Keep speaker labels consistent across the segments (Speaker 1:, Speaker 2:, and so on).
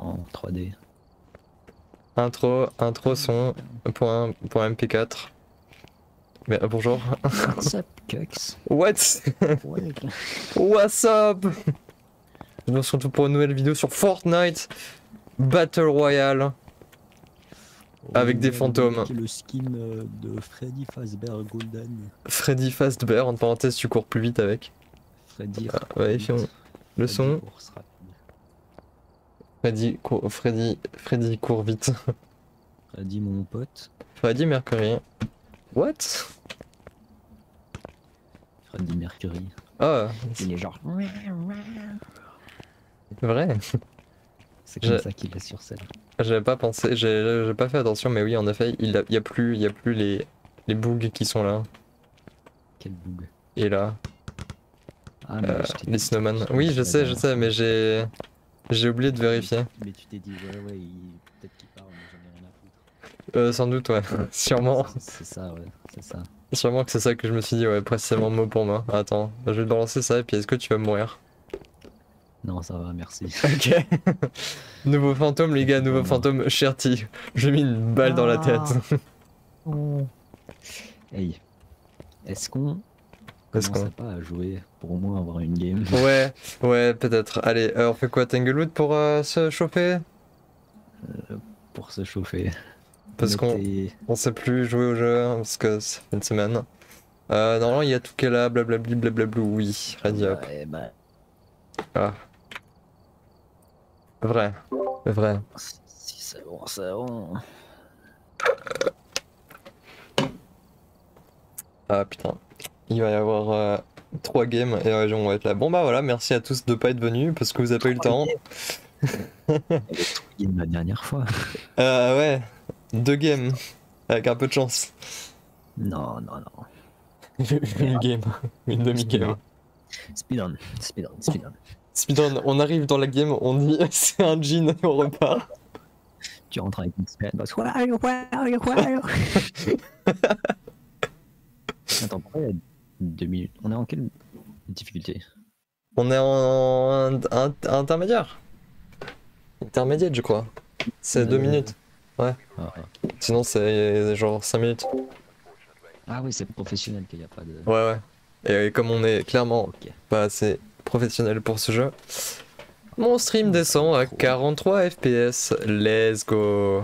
Speaker 1: en 3D.
Speaker 2: Intro son, point MP4. Mais bonjour.
Speaker 1: What's up, Cux?
Speaker 2: What?
Speaker 1: Ouais.
Speaker 2: What's up? Nous se retrouve pour une nouvelle vidéo sur Fortnite Battle Royale. Avec des fantômes.
Speaker 1: Le skin de Freddy Fazbear Golden.
Speaker 2: Freddy Fazbear, entre parenthèses, tu cours plus vite avec.
Speaker 1: Freddy.
Speaker 2: Vérifions le son. Freddy court vite.
Speaker 1: Freddy mon pote.
Speaker 2: Freddy Mercury. What?
Speaker 1: Freddy Mercury.
Speaker 2: Ah.
Speaker 1: Il est genre.
Speaker 2: Vrai?
Speaker 1: C'est comme ça qu'il est sur scène.
Speaker 2: J'avais pas pensé, j'ai pas fait attention, mais oui, en effet, il y a plus les bugs qui sont là.
Speaker 1: Quel bug?
Speaker 2: Et là.
Speaker 1: Ah, mais
Speaker 2: les snowman. Oui, je sais, mais j'ai oublié de vérifier.
Speaker 1: Mais tu t'es dit, ouais, peut-être qu'il parle, mais j'en ai rien à foutre.
Speaker 2: Sans doute, ouais. Sûrement.
Speaker 1: C'est ça, ouais, c'est ça.
Speaker 2: Sûrement que c'est ça que je me suis dit, ouais, précisément mot pour moi. Attends, je vais te balancer ça, et puis est-ce que tu vas mourir?
Speaker 1: Non, ça va, merci.
Speaker 2: Ok. Nouveau fantôme, les gars, nouveau fantôme, Sherty. J'ai mis une balle dans la tête.
Speaker 1: Hey, est-ce qu'on commencerait pas à jouer pour au moins avoir une game?
Speaker 2: Ouais, peut-être. Allez, on fait quoi, Tanglewood pour se chauffer?
Speaker 1: Pour se chauffer.
Speaker 2: Parce qu'on sait plus jouer au jeu, hein, parce que ça fait une semaine. Normalement, il y a tout qui est là, blablabli, blablablou, oui. Ready up. Ah. Vrai.
Speaker 1: Si c'est bon, c'est bon.
Speaker 2: Ah putain. Il va y avoir 3 games et on va être là. Bon bah voilà, merci à tous de pas être venus parce que vous avez pas eu le temps.
Speaker 1: Game la dernière fois.
Speaker 2: Ouais. 2 games. Avec un peu de chance.
Speaker 1: Non.
Speaker 2: Une game. Une demi-game.
Speaker 1: Speedrun.
Speaker 2: Speedrun, on arrive dans la game, on dit c'est un jean et on repart.
Speaker 1: Tu rentres avec une spell. Attends, pourquoi il y a 2 minutes? On est en quelle difficulté?
Speaker 2: On est en intermédiaire. Intermédiaire, je crois. C'est 2 minutes. Ouais. Sinon, c'est genre 5 minutes.
Speaker 1: Ah oui, c'est professionnel qu'il n'y a pas de.
Speaker 2: Ouais. Et comme on est clairement pas assez professionnel pour ce jeu, mon stream descend à 43 FPS. Let's go.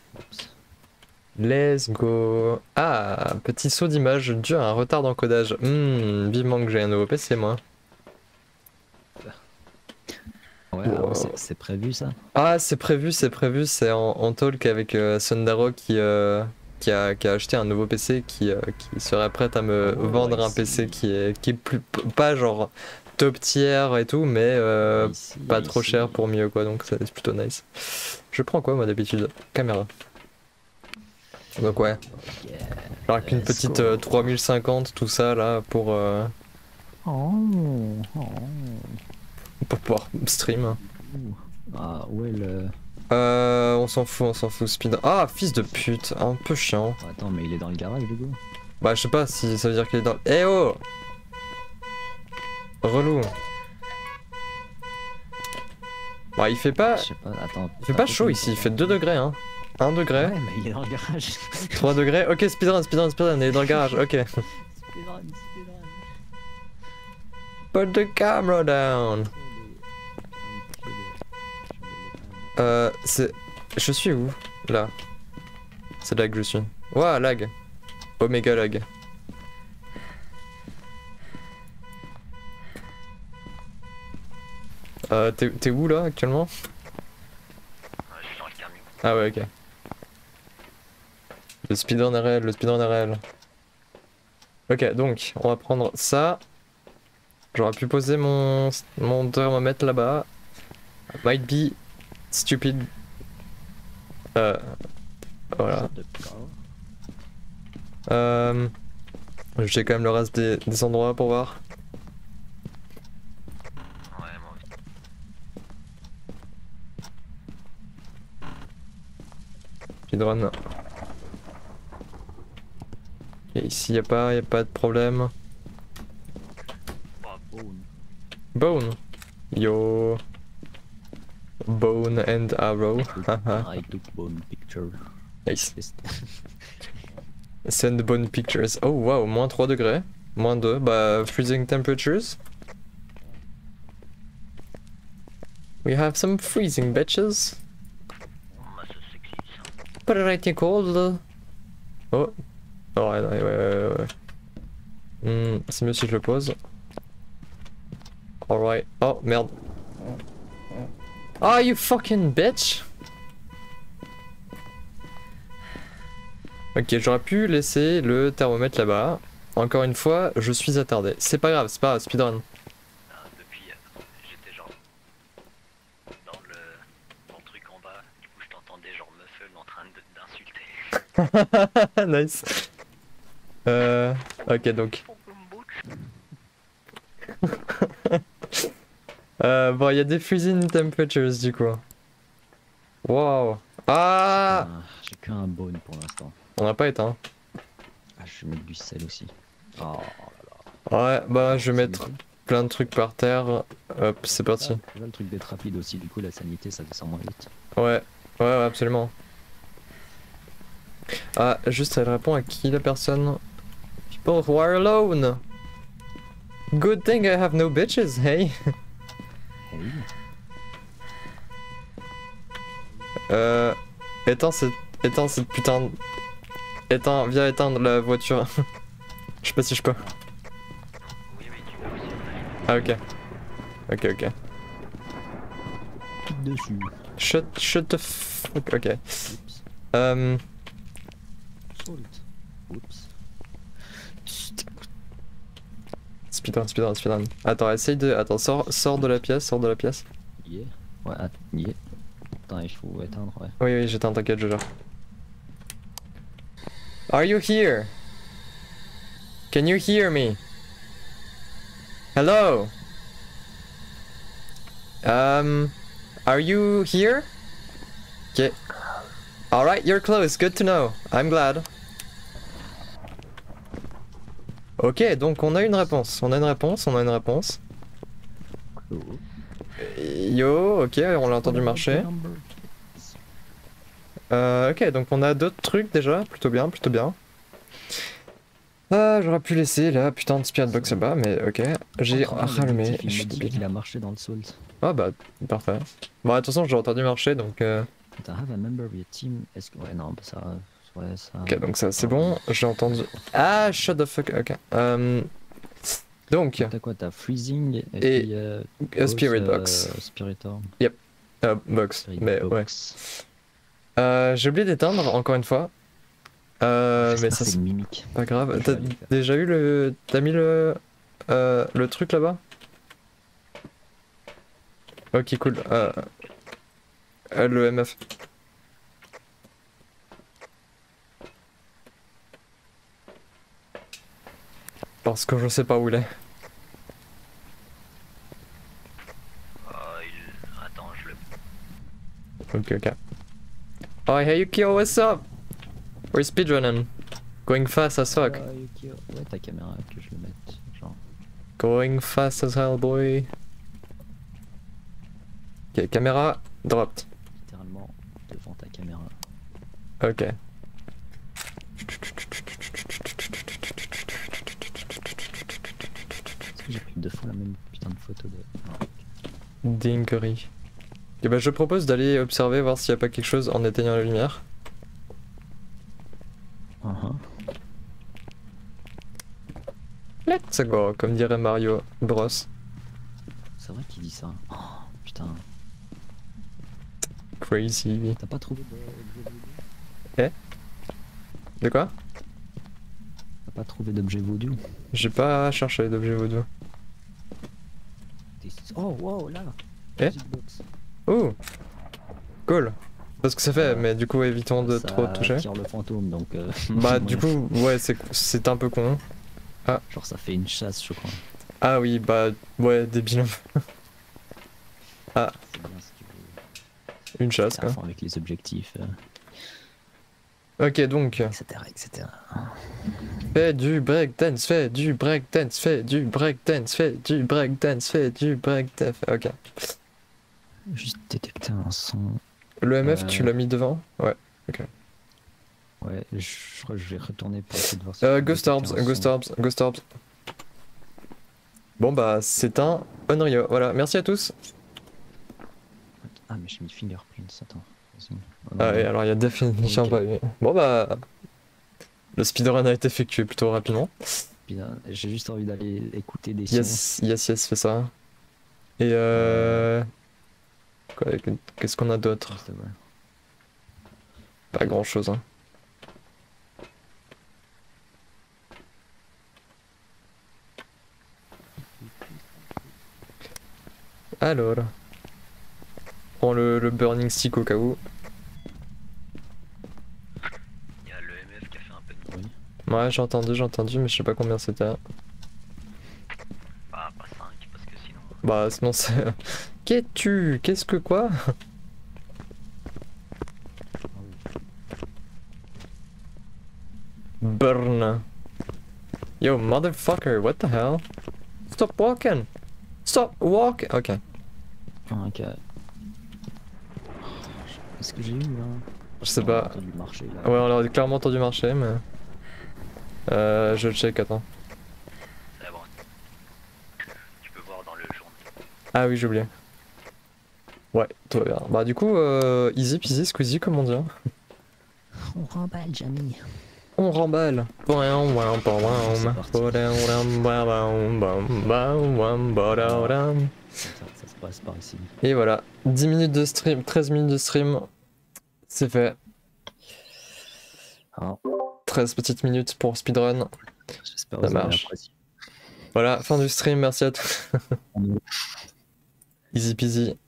Speaker 2: Ah, petit saut d'image dû à un retard d'encodage. Vivement que j'ai un nouveau PC, moi.
Speaker 1: Ouais, c'est prévu ça?
Speaker 2: Ah, c'est prévu, c'est en talk avec Sundaro qui a acheté un nouveau PC qui serait prêt à me vendre un PC qui est plus, pas genre top tier et tout, mais pas trop cher pour mieux quoi, donc c'est plutôt nice. Je prends quoi moi d'habitude? Caméra. Donc ouais. Alors qu'une petite 3050 tout ça là pour pouvoir stream.
Speaker 1: Ah ouais le...
Speaker 2: on s'en fout, speed. Ah, fils de pute, un peu chiant.
Speaker 1: Attends, mais il est dans le garage du coup?
Speaker 2: Bah, je sais pas si ça veut dire qu'il est dans. Eh oh! Relou. Bah, il fait pas.
Speaker 1: Je sais pas, attends.
Speaker 2: Il fait pas chaud ici, il fait 2 degrés, hein. 1 degré.
Speaker 1: Ouais, mais il est dans le garage.
Speaker 2: 3 degrés. Ok, speedrun, il est dans le garage, ok.
Speaker 1: Speedrun.
Speaker 2: Put the camera down. C'est. Je suis où? Là. C'est là que je suis. Ouah, lag. Oméga lag. T'es où là actuellement?
Speaker 1: Je suis dans le camion.
Speaker 2: Ah ouais, ok. Le speedrun est réel, Ok, donc, on va prendre ça. J'aurais pu poser mon thermomètre là-bas. Might be stupid. Voilà. Je check quand même le reste des endroits pour voir.
Speaker 1: Ouais, moi aussi.
Speaker 2: Speedrun. Et ici y a pas de problème. Bone. Yo. Bone and arrow.
Speaker 1: I took bone picture.
Speaker 2: Nice. Send bone pictures. Oh wow, moins 3 degrés. Moins 2. Bah, freezing temperatures. We have some freezing bitches. Pretty cold. Oh. Oh, ouais. C'est mieux si je le pose. Alright. Oh, merde. Oh, you fucking bitch! Ok, j'aurais pu laisser le thermomètre là-bas. Encore une fois, je suis attardé. C'est pas grave, speedrun.
Speaker 3: Depuis, j'étais genre dans le truc en bas, du coup je t'entendais genre Muffle en train d'insulter.
Speaker 2: Nice. Ok, donc. Bon, il y a des freezing temperatures du coup. Wow. Ah!
Speaker 1: J'ai qu'un bone pour l'instant.
Speaker 2: On n'a pas éteint.
Speaker 1: Ah, je vais mettre du sel aussi. Oh
Speaker 2: Ouais, bah je vais mettre plein de trucs par terre. Hop, c'est parti.
Speaker 1: là là, le truc d'être rapide aussi, du coup la sanité ça descend moins vite.
Speaker 2: Ouais, absolument. Ah, juste elle répond à qui la personne? People who are alone. Good thing I have no bitches, hey.
Speaker 1: Oui.
Speaker 2: Éteins cette putain de... viens éteindre la voiture. Je sais pas si je peux.
Speaker 3: Oui, tu peux aussi.
Speaker 2: Ah ok. Ok.
Speaker 1: Clique dessus.
Speaker 2: Shut the fuck. Ok.
Speaker 1: Oups. Salt. Oups.
Speaker 2: Speedrun. Attends, essaye de... Attends, sors de la pièce,
Speaker 1: Yeah. Ouais, yeah. Attends, il faut éteindre, ouais.
Speaker 2: Oui, j'éteins, t'inquiète, je gère. Are you here? Can you hear me? Hello? Are you here? Okay. Alright, you're close, good to know. I'm glad. Ok, donc on a une réponse.
Speaker 1: Cool.
Speaker 2: Yo, ok, on l'a entendu marcher. Ok, donc on a d'autres trucs déjà, plutôt bien. J'aurais pu laisser la putain de spirit box là-bas, mais ok. J'ai rallumé, je suis débile.
Speaker 1: Il a marché dans le salt.
Speaker 2: Ah bah, parfait. Bon, attention, j'ai entendu marcher, donc...
Speaker 1: Attends, have a member of your team. Est-ce que... Ouais, non, bah ça... Ouais, ça...
Speaker 2: Ok, donc ça, c'est bon, j'ai entendu... Ah, shut the fuck, ok. Donc...
Speaker 1: T'as quoi? T'as freezing
Speaker 2: et
Speaker 1: puis,
Speaker 2: spirit box.
Speaker 1: Spirit orb.
Speaker 2: Box,
Speaker 1: Spirit
Speaker 2: mais
Speaker 1: box.
Speaker 2: ouais. J'ai oublié d'éteindre, encore une fois. Mais ça
Speaker 1: c'est
Speaker 2: c'est
Speaker 1: une mimique.
Speaker 2: pas grave.
Speaker 1: Je
Speaker 2: T'as
Speaker 1: vais aller faire.
Speaker 2: déjà eu le... T'as mis le truc là-bas? Ok, cool. Le MF. Parce que je sais pas où il est.
Speaker 3: Attends, je le...
Speaker 2: Ok. Oh, hey Yukio, what's up? We're speedrunning. Going fast as fuck.
Speaker 1: Ouais, ta caméra, que je le mette. Genre.
Speaker 2: Going fast as hell, boy. Ok, caméra dropped.
Speaker 1: Littéralement devant ta caméra.
Speaker 2: Ok.
Speaker 1: Est-ce que j'ai pris 2 fois la même putain de photo de... Non.
Speaker 2: Dinguerie. Ok, bah je propose d'aller observer, voir s'il n'y a pas quelque chose en éteignant la lumière. Let's go, comme dirait Mario Bros.
Speaker 1: C'est vrai qu'il dit ça. Oh, putain.
Speaker 2: Crazy.
Speaker 1: T'as pas trouvé d'objet voodoo?
Speaker 2: De quoi?
Speaker 1: T'as pas trouvé d'objet voodoo?
Speaker 2: J'ai pas cherché d'objet vaudou.
Speaker 1: Oh, wow, là.
Speaker 2: Eh?
Speaker 1: Music box.
Speaker 2: Ouh, cool. Parce que ça fait, mais du coup évitons de trop toucher.
Speaker 1: Ça tire le fantôme, donc...
Speaker 2: Bah du coup, ouais, c'est un peu con. Ah.
Speaker 1: Genre ça fait une chasse, je crois.
Speaker 2: Ah oui, bah ouais, débile. Ah,
Speaker 1: C'est bien si tu veux.
Speaker 2: une chasse
Speaker 1: À
Speaker 2: quoi.
Speaker 1: fond avec les objectifs,
Speaker 2: Ok, donc,
Speaker 1: etc.
Speaker 2: fais du breakdance, fais du breakdance. Ok.
Speaker 1: Juste détecter un son.
Speaker 2: Le MF, tu l'as mis devant? Ouais. Ok.
Speaker 1: Ouais, je crois que je vais retourner pour essayer de voir si
Speaker 2: Ghost Orbs, Ghost Orbs, Ghost Orbs. Bon bah c'est un Unreal, voilà, merci à tous.
Speaker 1: Ah mais j'ai mis fingerprints, attends.
Speaker 2: Ah oui, alors il y a définitivement
Speaker 1: Ok.
Speaker 2: pas eu. Bon bah... Le speedrun a été effectué plutôt rapidement.
Speaker 1: J'ai juste envie d'aller écouter des sons.
Speaker 2: Yes, fais ça. Et qu'est-ce qu'on a d'autre? Pas grand chose hein. Alors... Prends le burning stick au cas où.
Speaker 3: Il y a le MF qui a fait un peu de bruit.
Speaker 2: Ouais j'ai entendu mais je sais pas combien c'était.
Speaker 3: Pas 5 parce que sinon...
Speaker 2: Bah sinon c'est... Qu'est-ce que quoi? Burn. Yo motherfucker, what the hell? Stop walking! Stop walking! Ok.
Speaker 1: Ok. Qu'est-ce que j'ai eu là?
Speaker 2: Je sais pas.
Speaker 1: On a entendu marcher, là.
Speaker 2: Ouais, on a clairement entendu marcher, mais... je le check, attends.
Speaker 3: C'est bon. Tu peux voir dans le journal.
Speaker 2: Ah oui, j'ai oublié. Ouais, tout va bien. Bah du coup, easy peasy squeezy, comme on dit.
Speaker 1: On remballe, Jamie.
Speaker 2: On remballe.
Speaker 1: Ça se passe par ici.
Speaker 2: Et voilà, 10 minutes de stream, 13 minutes de stream, c'est fait.
Speaker 1: Alors,
Speaker 2: 13 petites minutes pour speedrun.
Speaker 1: j'espère
Speaker 2: Ça
Speaker 1: que vous avez
Speaker 2: marche.
Speaker 1: apprécié.
Speaker 2: Voilà, fin du stream, merci à tous. Easy peasy.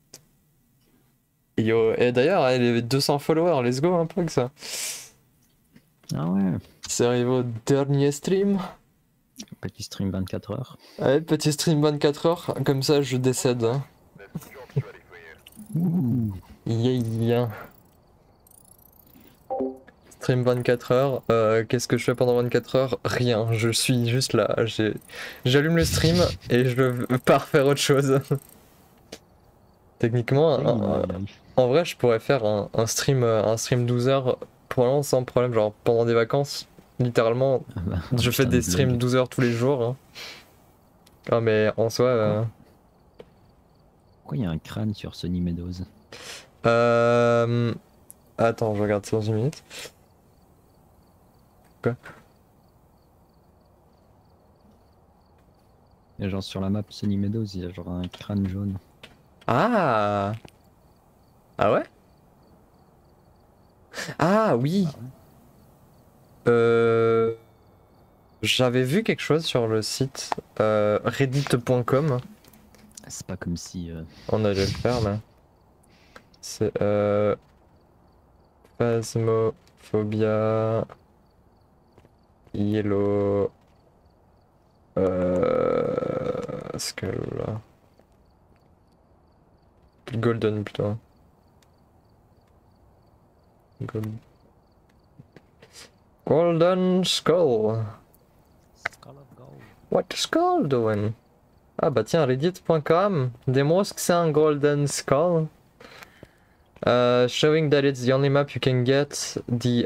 Speaker 2: Yo, et d'ailleurs, les 200 followers, let's go un peu que ça.
Speaker 1: Ah ouais.
Speaker 2: C'est arrivé au dernier stream.
Speaker 1: Petit stream 24 heures.
Speaker 2: Allez, petit stream 24 heures, comme ça je décède. Hein.
Speaker 1: Ouh.
Speaker 2: Yeah. Stream 24 heures, qu'est-ce que je fais pendant 24 heures? Rien, je suis juste là. J'allume le stream et je pars faire autre chose. Techniquement, en vrai, je pourrais faire un stream 12 heures probablement sans problème, genre pendant des vacances. Littéralement,
Speaker 1: Ah bah,
Speaker 2: je fais des streams 12 heures tous les jours. Hein. Ah, mais en soi.
Speaker 1: Pourquoi il y a un crâne sur Sunny Meadows?
Speaker 2: Attends, je regarde ça dans une minute. Quoi?
Speaker 1: Il y a genre sur la map Sunny Meadows, il y a genre un crâne jaune.
Speaker 2: Ah! Ah ouais? Ah oui! J'avais vu quelque chose sur le site reddit.com.
Speaker 1: C'est pas comme si...
Speaker 2: On allait le faire là. C'est Phasmophobia Yellow Skull là. Golden plutôt. Golden Skull. What Skull doing? Ah bah tiens, reddit.com démontre que c'est un Golden Skull. Showing that it's the only map you can get the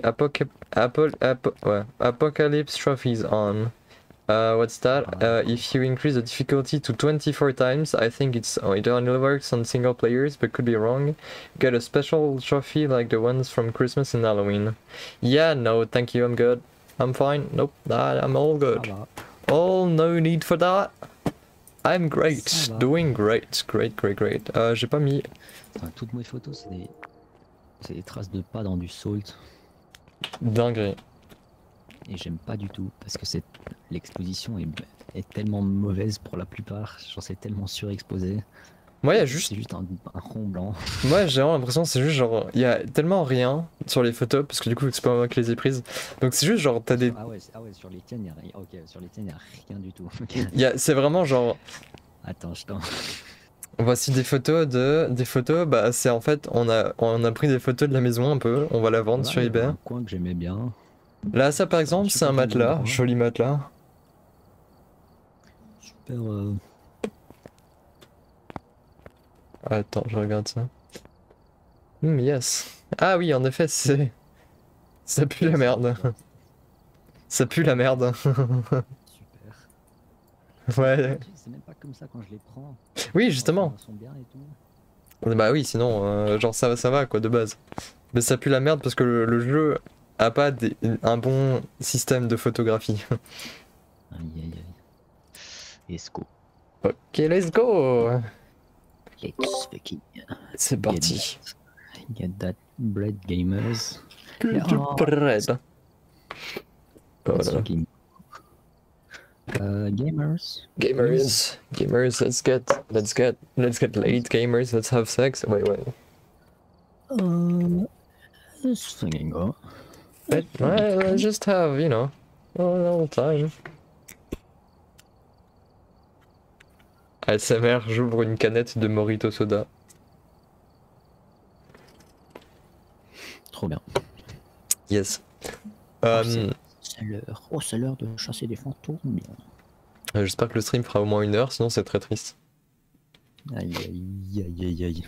Speaker 2: Apocalypse trophies on. What's that? If you increase the difficulty to 24 times, I think it only works on single players, but could be wrong. Get a special trophy like the ones from Christmas and Halloween. Yeah, no, thank you, I'm good. I'm fine. Nope, I'm all good. All no need for that. I'm great, doing great, great. J'ai pas mis...
Speaker 1: Enfin, toutes mes photos, c'est des traces de pas dans du salt.
Speaker 2: Dinguerie.
Speaker 1: Et j'aime pas du tout, parce que l'exposition est tellement mauvaise pour la plupart, genre c'est tellement surexposé.
Speaker 2: Moi, il y a
Speaker 1: C'est
Speaker 2: juste...
Speaker 1: juste un rond blanc.
Speaker 2: Moi, j'ai vraiment l'impression que c'est juste genre... Il y a tellement rien sur les photos, parce que du coup, c'est pas moi qui les ai prises. Donc c'est juste genre, t'as des...
Speaker 1: Ah ouais, sur les tiennes, il y a rien. Ok, sur les tiennes, il y a rien du tout.
Speaker 2: C'est vraiment genre...
Speaker 1: Attends, je t'en...
Speaker 2: Voici des photos bah c'est en fait, on a pris des photos de la maison un peu, on va la vendre sur eBay.
Speaker 1: Un coin que j'aimais bien.
Speaker 2: Là, ça par exemple, c'est un matelas, joli matelas.
Speaker 1: Super...
Speaker 2: Attends, je regarde ça. Yes. Ah oui, en effet, c'est... Ça pue la merde. Ça pue la merde.
Speaker 1: Super.
Speaker 2: Ouais.
Speaker 1: C'est même pas comme ça quand je les prends.
Speaker 2: Oui, justement.
Speaker 1: Ils sont bien et tout.
Speaker 2: Bah oui, sinon, genre ça va quoi, de base. Mais ça pue la merde parce que le jeu a pas un bon système de photographie.
Speaker 1: Aïe aïe aïe. Let's go.
Speaker 2: Ok, let's go.
Speaker 1: Let's fucking
Speaker 2: C'est parti.
Speaker 1: get that bread gamers.
Speaker 2: Que
Speaker 1: Yeah.
Speaker 2: du bread. Oh
Speaker 1: Let's
Speaker 2: là là.
Speaker 1: fucking gamers.
Speaker 2: Gamers, let's get late, gamers, let's have sex. Wait.
Speaker 1: Let's fucking go.
Speaker 2: Let's just have, you know, all time. ASMR, j'ouvre une canette de Morito Soda.
Speaker 1: Trop bien.
Speaker 2: Yes.
Speaker 1: C'est l'heure de chasser des fantômes. Bien.
Speaker 2: J'espère que le stream fera au moins 1 heure, sinon c'est très triste.
Speaker 1: Aïe aïe aïe aïe aïe.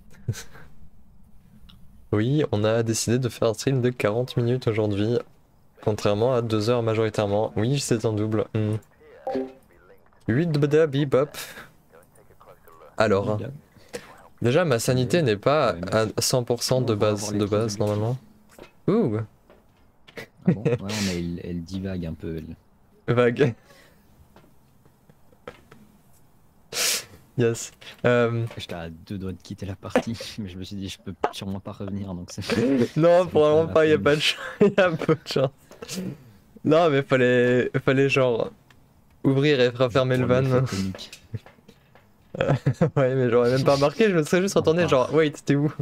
Speaker 2: Oui, on a décidé de faire un stream de 40 minutes aujourd'hui, contrairement à 2 heures majoritairement. Oui, c'est un double. 8 bda bebop. Alors, déjà ma sanité n'est pas à 100% de base normalement. Ouh,
Speaker 1: Ah bon ouais, elle divague un peu. Elle.
Speaker 2: vague. Yes.
Speaker 1: J'étais à 2 doigts de quitter la partie, mais je me suis dit je peux sûrement pas revenir donc c'est.
Speaker 2: Non,
Speaker 1: c'est
Speaker 2: probablement
Speaker 1: pas
Speaker 2: pas,
Speaker 1: la
Speaker 2: y a
Speaker 1: peine.
Speaker 2: pas de chance. Y a peu de chance. Non, mais fallait genre ouvrir et refermer le
Speaker 1: Pour
Speaker 2: van.
Speaker 1: l'effet comique.
Speaker 2: Ouais, mais j'aurais même pas remarqué, je me serais juste retourné genre, wait, t'es où?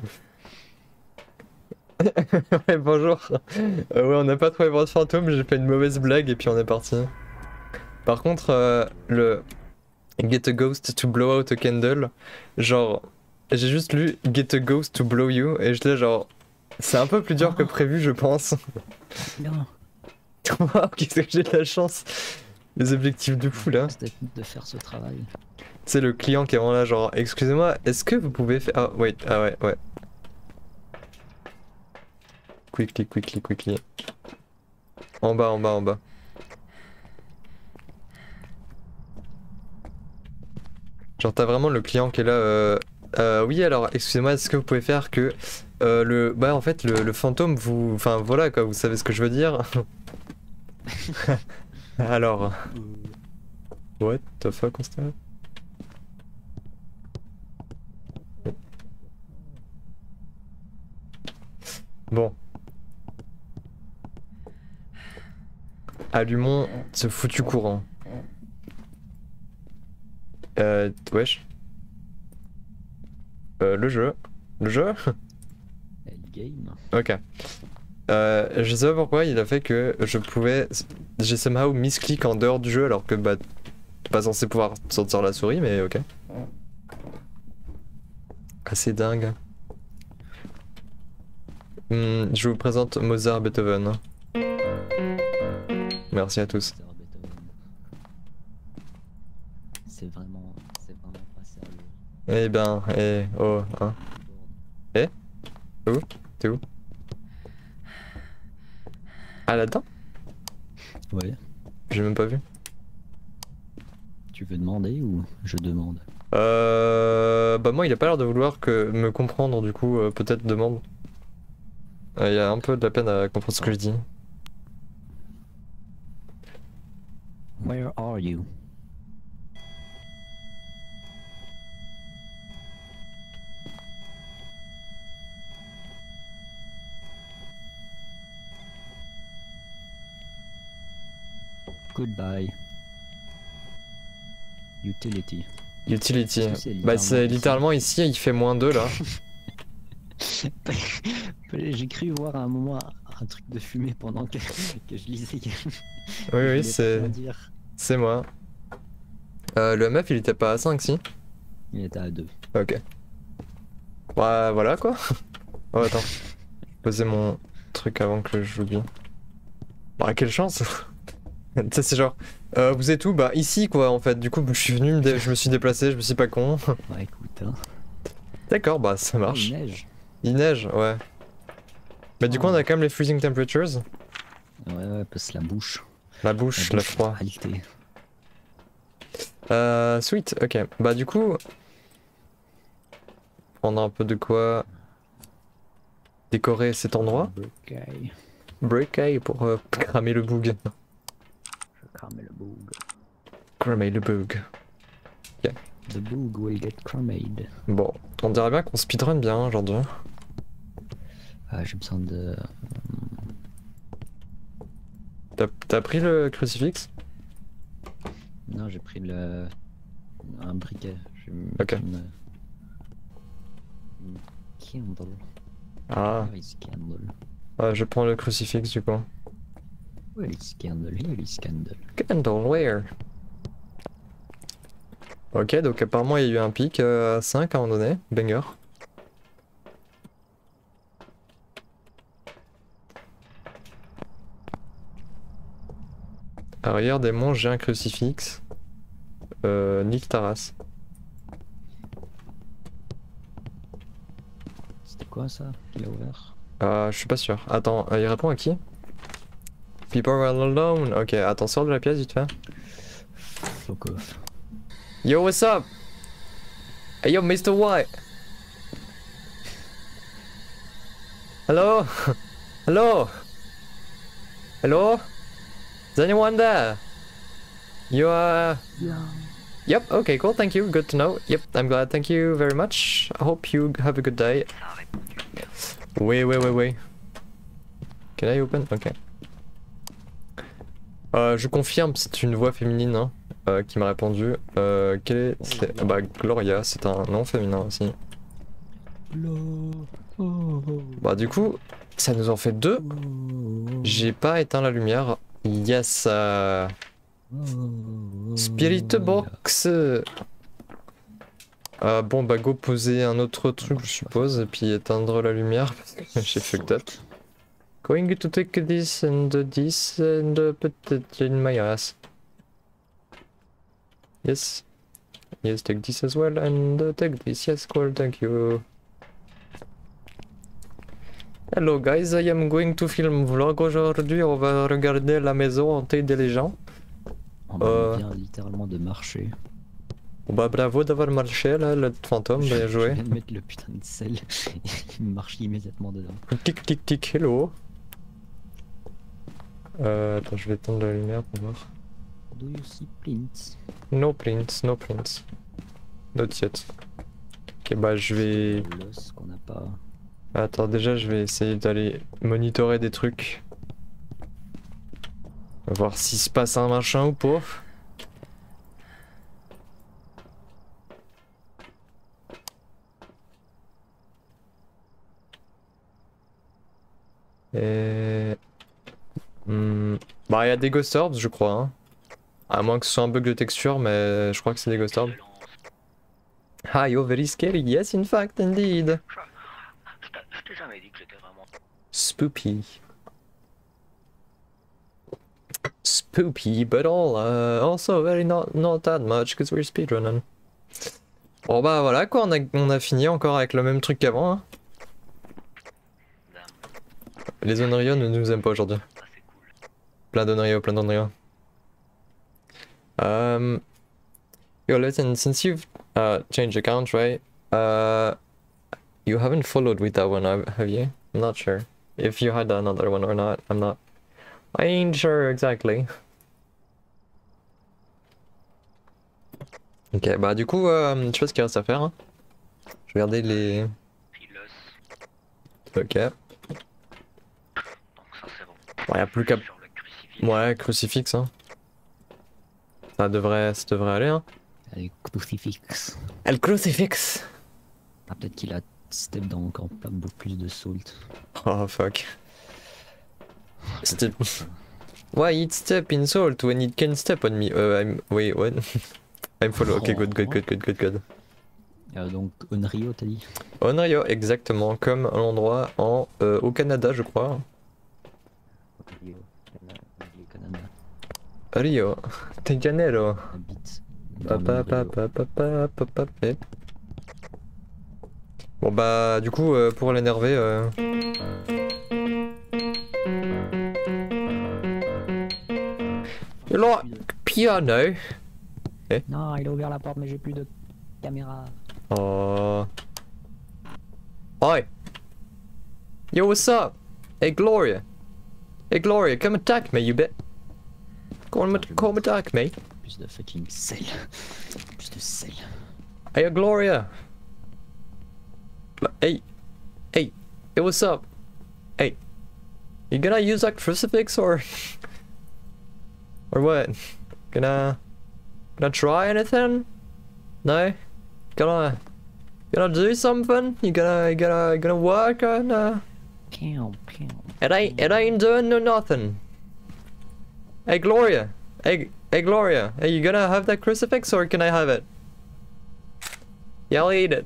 Speaker 2: Ouais, bonjour. Ouais, on n'a pas trouvé votre fantôme, j'ai fait une mauvaise blague et puis on est parti. Par contre, le Get a ghost to blow out a candle, genre, j'ai juste lu Get a ghost to blow you et j'étais genre, c'est un peu plus dur que prévu, je pense.
Speaker 1: Bien.
Speaker 2: Waouh, qu'est-ce que j'ai de la chance! Les objectifs de fou là.
Speaker 1: C'est de faire ce travail.
Speaker 2: C'est le client qui est vraiment là, genre, excusez-moi, est-ce que vous pouvez faire. Ah, wait, ah ouais. Quickly. En bas. Genre, t'as vraiment le client qui est là, oui, alors, excusez-moi, est-ce que vous pouvez faire que. Bah, en fait, le fantôme, vous. Enfin, voilà, quoi, vous savez ce que je veux dire. Alors. What the fuck, on se fait? Bon. Allumons ce foutu courant. Wesh. Le jeu.
Speaker 1: Elle game.
Speaker 2: Ok. Je sais pas pourquoi il a fait que j'ai somehow misclick en dehors du jeu alors que bah t'es pas censé pouvoir sortir la souris mais ok. Assez dingue. Je vous présente Mozart Beethoven. Merci à tous.
Speaker 1: Mozart, Beethoven. C'est vraiment pas sérieux.
Speaker 2: Eh ben, oh, hein. T'es où? Ah là-dedans?
Speaker 1: Ouais.
Speaker 2: J'ai même pas vu.
Speaker 1: Tu veux demander ou je demande?
Speaker 2: Bah moi il a pas l'air de vouloir me comprendre du coup peut-être demande. Il y a un peu de la peine à comprendre ce que je dis.
Speaker 1: Where are you? Goodbye. Utility.
Speaker 2: Utility.
Speaker 1: Est-ce que c'est
Speaker 2: Bah c'est littéralement ici il fait -2 là.
Speaker 1: J'ai cru voir à un moment un truc de fumée pendant que je lisais.
Speaker 2: Oui c'est moi. Le MF il était pas à 5 si?
Speaker 1: Il était à 2.
Speaker 2: Ok. Bah voilà quoi. Oh attends. Poser mon truc avant que j'oublie. Bah quelle chance. Tu sais c'est genre vous êtes où? Bah ici quoi en fait. Du coup je suis venu, je me suis déplacé, je me suis pas con.
Speaker 1: Bah écoute hein.
Speaker 2: D'accord, bah ça
Speaker 1: Oh,
Speaker 2: marche.
Speaker 1: il neige.
Speaker 2: Il neige, ouais. Mais du coup, on a quand même les freezing temperatures.
Speaker 1: Ouais, parce que la bouche.
Speaker 2: La bouche, le froid.
Speaker 1: Halté.
Speaker 2: Sweet, ok. Bah du coup, prendre un peu de quoi décorer cet endroit.
Speaker 1: Ok.
Speaker 2: Briquet pour cramer le boug.
Speaker 1: Je crame le boog.
Speaker 2: Cramer le boug.
Speaker 1: The boog will get cramed.
Speaker 2: Bon, on dirait bien qu'on speedrun bien aujourd'hui.
Speaker 1: Ah, j'ai besoin de.
Speaker 2: T'as pris le crucifix?
Speaker 1: Non, j'ai pris un briquet. Je vais me
Speaker 2: Ok.
Speaker 1: mettre une candle.
Speaker 2: Ah,
Speaker 1: Where is candle?
Speaker 2: ouais, je prends le crucifix du coup.
Speaker 1: Where is candle? Here is candle.
Speaker 2: Candle, where? Ok, donc apparemment il y a eu un pic à 5 à un moment donné. Banger. Arrière démon, j'ai un crucifix. Nick Taras.
Speaker 1: C'était quoi ça qu'il a ouvert?
Speaker 2: Je suis pas sûr. Attends, il répond à qui? People are alone. Ok, attends, sors de la pièce vite fait.
Speaker 1: Fuck off.
Speaker 2: Yo, what's up? Hey, yo, Mr. White. Hello? Hello? Hello? Is anyone there? You Yep, okay, cool, thank you, good to know. Yep, I'm glad, thank you very much. I hope you have a good day.
Speaker 3: Ça a répondu.
Speaker 2: Wait. Can I open? Ok. Je confirme, c'est une voix féminine hein, qui m'a répondu. Bah, Gloria, c'est un nom féminin aussi. Bah, du coup, ça nous en fait deux. J'ai pas éteint la lumière. Yes. Spirit Box. Bon, bah, go poser un autre truc, je suppose, et puis éteindre la lumière parce que j'ai fucked up. Going to take this and put it in my ass. Yes. Yes, take this as well and take this. Yes, cool, thank you. Hello guys, I am going to film vlog aujourd'hui. On va regarder la maison hantée des gens.
Speaker 1: On vient littéralement de marcher.
Speaker 2: Bah bravo d'avoir marché là, le fantôme, bien
Speaker 1: Je
Speaker 2: joué.
Speaker 1: viens de mettre le putain de sel. Il marche immédiatement dedans.
Speaker 2: Tic tic tic, hello. Attends, je vais éteindre la lumière pour voir.
Speaker 1: Do you see prints?
Speaker 2: No prints, no prints. Not yet. Ok, bah je vais...
Speaker 1: L'os qu'on n'a pas.
Speaker 2: Attends, déjà je vais essayer d'aller monitorer des trucs. Voir s'il se passe un machin ou pas. Et... Bah il y a des ghost orbs je crois. Hein. À moins que ce soit un bug de texture, mais je crois que c'est des ghost orbs. Ah yo, very scary. Yes, in fact, indeed.
Speaker 3: Je t'ai jamais dit que j'étais vraiment.
Speaker 2: Spoopy. Spoopy, but also very not that much because we're speedrunning. Bon bah voilà quoi, on a fini encore avec le même truc qu'avant. Hein. Les Onryo ne nous aiment pas aujourd'hui.
Speaker 3: Ça c'est cool.
Speaker 2: Plein d'Onryo, plein d'Onryo. Yo, listen, since you've changed account, right? You haven't followed with that one, have you? I'm not sure. If you had another one or not, I ain't sure exactly. Ok, bah du coup, je sais pas ce qu'il reste à faire. Hein. Je vais regarder les...
Speaker 3: Pris l'os.
Speaker 2: Ok.
Speaker 3: Donc ça c'est bon.
Speaker 2: Bon, y a plus qu'à...
Speaker 3: Sur le crucifix.
Speaker 2: Ouais, crucifix, hein. Ça devrait aller, hein.
Speaker 1: Allez, crucifix.
Speaker 2: El crucifix.
Speaker 1: Ah, peut-être qu'il a step dans encore pas beaucoup plus de salt.
Speaker 2: Oh fuck. Step. Why it step in salt when it can step on me? Wait, what? I'm follow. Ok, good.
Speaker 1: Donc, Onryo, t'as dit?
Speaker 2: Onryo, exactement, comme l'endroit au Canada, je crois.
Speaker 1: Onryo, Canada.
Speaker 2: Rio de Janeiro.
Speaker 1: Habite.
Speaker 2: Bon bah du coup pour l'énerver là, piano.
Speaker 1: Non, il a ouvert la porte, mais j'ai plus de caméra.
Speaker 2: Oh. Oi. Yo, what's up? Hey Gloria. Hey Gloria, come attack me, you bit. Come attack me.
Speaker 1: Plus de fucking sel. Plus de sel.
Speaker 2: Hey Gloria. Hey. Hey. Hey, what's up? Hey. You gonna use that crucifix or what? Gonna try anything? No? Gonna do something? You gonna work on
Speaker 1: Pew, pew.
Speaker 2: It ain't doing no nothing. Hey Gloria. Hey Gloria. Are you gonna have that crucifix or can I have it? Yeah, I'll eat it.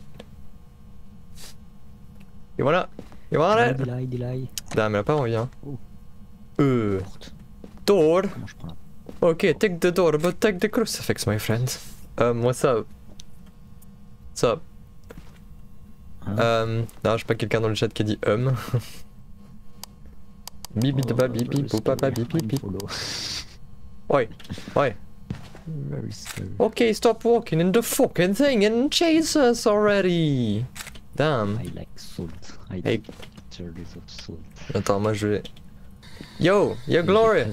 Speaker 2: You want it?
Speaker 1: Delay.
Speaker 2: Damn, elle a pas envie, hein.
Speaker 1: Oh. Porte.
Speaker 2: Door.
Speaker 1: Comment je prends la
Speaker 2: Okay, take the door, but take the crucifix, my friend. What's up? What's up?
Speaker 1: Hein?
Speaker 2: Non, j'ai pas quelqu'un dans le chat qui a dit Bibi daba bibi papa bibi bibi. Oi.
Speaker 1: Very scary.
Speaker 2: Okay, stop walking in the fucking thing and chase us already. Damn.
Speaker 1: I like salt. I
Speaker 2: Hey.
Speaker 1: like pictures of salt.
Speaker 2: Attends, moi je vais. Yo Gloria.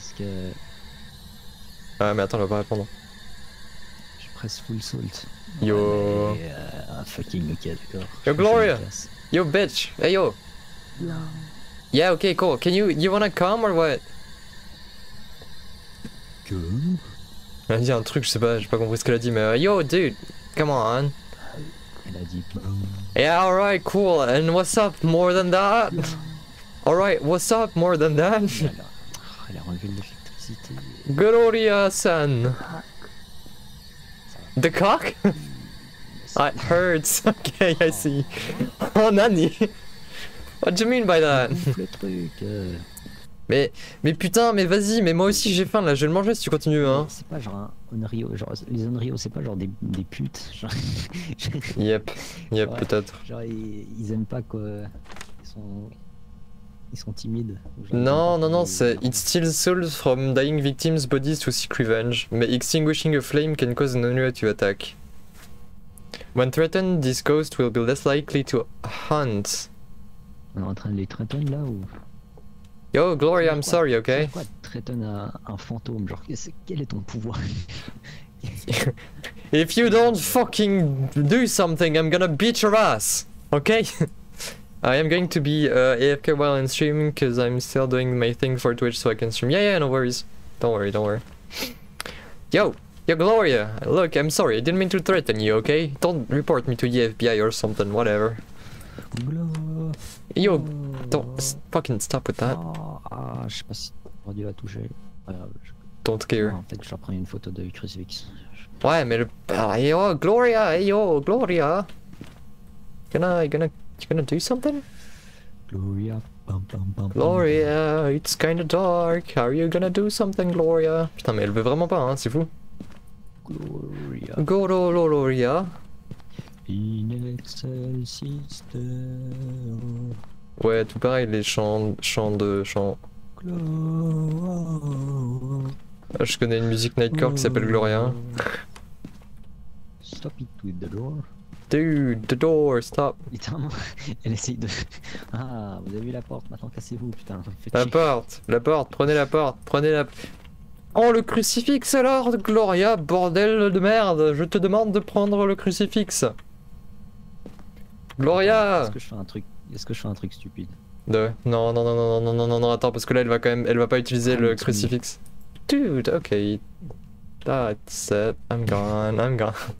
Speaker 2: Ah mais attends, elle va pas répondre.
Speaker 1: Je presse full salt.
Speaker 2: Yo.
Speaker 1: Ouais, mais, fucking ok, d'accord.
Speaker 2: Yo, Gloria.
Speaker 1: Je me casse.
Speaker 2: Yo bitch. Hey yo. Yeah, okay, cool. Can you wanna come or what?
Speaker 1: Que?
Speaker 2: Elle a dit un truc, je sais pas, j'ai pas compris ce qu'elle a dit, mais yo dude, come on.
Speaker 1: Elle a dit.
Speaker 2: Yeah, alright, cool. And what's up more than that? Alright, what's up more than that?
Speaker 1: Elle a enlevé l'électricité.
Speaker 2: Gloria san. The cock? It hurts. Okay, I see. Oh, Nani. What do you mean by that?
Speaker 1: Le truc.
Speaker 2: Mais putain, mais vas-y, mais moi aussi j'ai faim là, je vais le manger si tu continues, hein.
Speaker 1: C'est pas genre un Onryo, genre les Onryo c'est pas genre des putes. Genre,
Speaker 2: Yep,
Speaker 1: Ouais.
Speaker 2: peut-être.
Speaker 1: genre ils aiment pas quoi. Ils sont timides. Genre,
Speaker 2: Non, c'est It steals souls from dying victims' bodies to seek revenge. Mais extinguishing a flame can cause an Onryo to attack. When threatened, this ghost will be less likely to hunt.
Speaker 1: On est en train de les threaten là ou.
Speaker 2: Yo, Gloria, I'm
Speaker 1: Pourquoi-
Speaker 2: sorry, okay?
Speaker 1: Pourquoi threaten un fantôme? Genre quel est ton pouvoir?
Speaker 2: If you don't fucking do something, I'm gonna beat your ass, okay? I am going to be AFK while I'm streaming because I'm still doing my thing for Twitch so I can stream. Yeah, no worries. Don't worry. Yo, Gloria, look, I'm sorry, I didn't mean to threaten you, okay? Don't report me to the FBI or something, whatever. Yo, don't fucking stop with that.
Speaker 1: Je sais pas si j'aurais dû la toucher.
Speaker 2: Don't care.
Speaker 1: En fait, je leur prends une photo de crucifix.
Speaker 2: Ouais, mais le... Ah, yo, Gloria, Gloria. You gonna do something?
Speaker 1: Gloria.
Speaker 2: Gloria, it's kinda dark. Are you gonna do something, Gloria? Putain, mais elle veut vraiment pas, hein, c'est fou.
Speaker 1: Gloria.
Speaker 2: Gloria.
Speaker 1: In excelsis Deo.
Speaker 2: Ouais, tout pareil, les chants.
Speaker 1: Gloria.
Speaker 2: Je connais une musique nightcore qui s'appelle Gloria.
Speaker 1: Stop it with the door.
Speaker 2: Dude, the door, stop.
Speaker 1: Littéralement, elle essaye de. Ah, vous avez vu la porte, maintenant cassez-vous, putain. Faites
Speaker 2: La
Speaker 1: chier.
Speaker 2: porte, prenez la porte, Oh, le crucifix alors, Gloria, bordel de merde, je te demande de prendre le crucifix. Gloria.
Speaker 1: Est-ce que je fais un truc stupide?
Speaker 2: Non, attends, parce que là, elle va pas utiliser le crucifix. Dude, okay. That's it, I'm gone.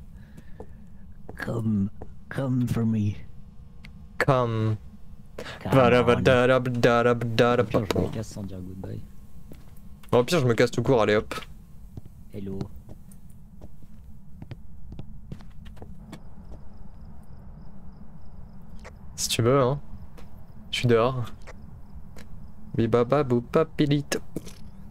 Speaker 1: Come for me.
Speaker 2: Come.
Speaker 1: Come on. Au pire,
Speaker 2: Au
Speaker 1: je me casse sans dire goodbye.
Speaker 2: pire, je me casse tout court, allez hop.
Speaker 1: Hello.
Speaker 2: Si tu veux, hein. Je suis dehors. Bibaba boupapilito.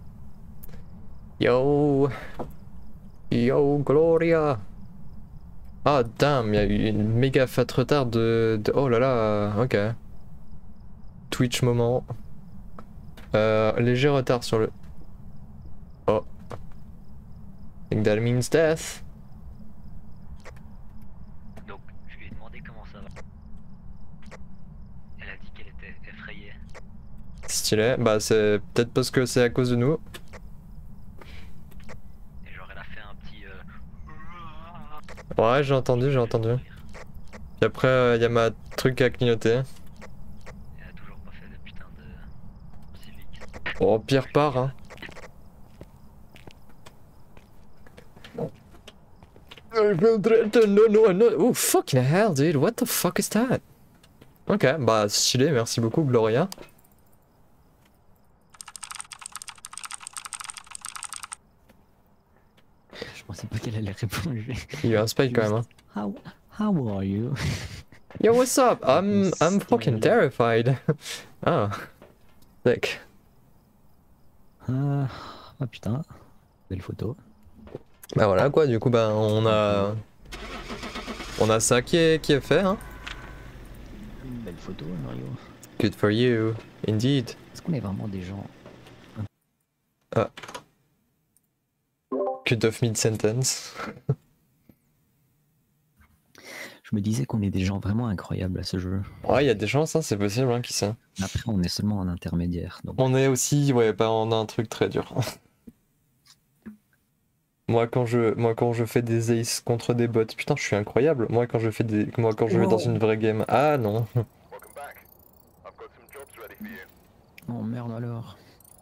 Speaker 2: Yo, Gloria. Ah, damn, il y a eu une méga fat retard Oh là là, ok. Twitch moment. Léger retard sur le... Oh. I think that means death.
Speaker 3: Donc, je lui ai demandé comment ça va. Elle a dit qu'elle était effrayée.
Speaker 2: Stylé. Bah, c'est peut-être parce que c'est à cause de nous.
Speaker 3: Et genre, elle a fait un petit.
Speaker 2: Ouais, j'ai entendu, j'ai entendu. Et après, il y a ma truc à clignoter.
Speaker 3: Elle a toujours pas fait de putain de civique.
Speaker 2: Oh, pire part, hein. No. Oh, fucking hell, dude. What the fuck is that? Ok, bah, stylé, merci beaucoup, Gloria.
Speaker 1: Je pensais pas qu'elle allait répondre.
Speaker 2: Il y a un spike quand même, hein.
Speaker 1: How are you?
Speaker 2: Yo, what's up? I'm fucking terrified. Ah, sick.
Speaker 1: Ah putain, belle photo.
Speaker 2: Bah voilà quoi, du coup bah on a ça qui est fait hein.
Speaker 1: Une belle photo, Mario.
Speaker 2: Good for you, indeed.
Speaker 1: Est-ce qu'on est vraiment des gens?
Speaker 2: Ah. Cut off mid sentence.
Speaker 1: Je me disais qu'on est des gens vraiment incroyables à ce jeu.
Speaker 2: Ouais, il y a des chances, hein, c'est possible, hein, qui sait.
Speaker 1: Après, on est seulement en intermédiaire. Donc...
Speaker 2: On est aussi, ouais, bah on a un truc très dur. Moi quand je fais des aces contre des bots, putain je suis incroyable. Moi quand je vais dans une vraie game, ah non.
Speaker 1: Oh merde alors.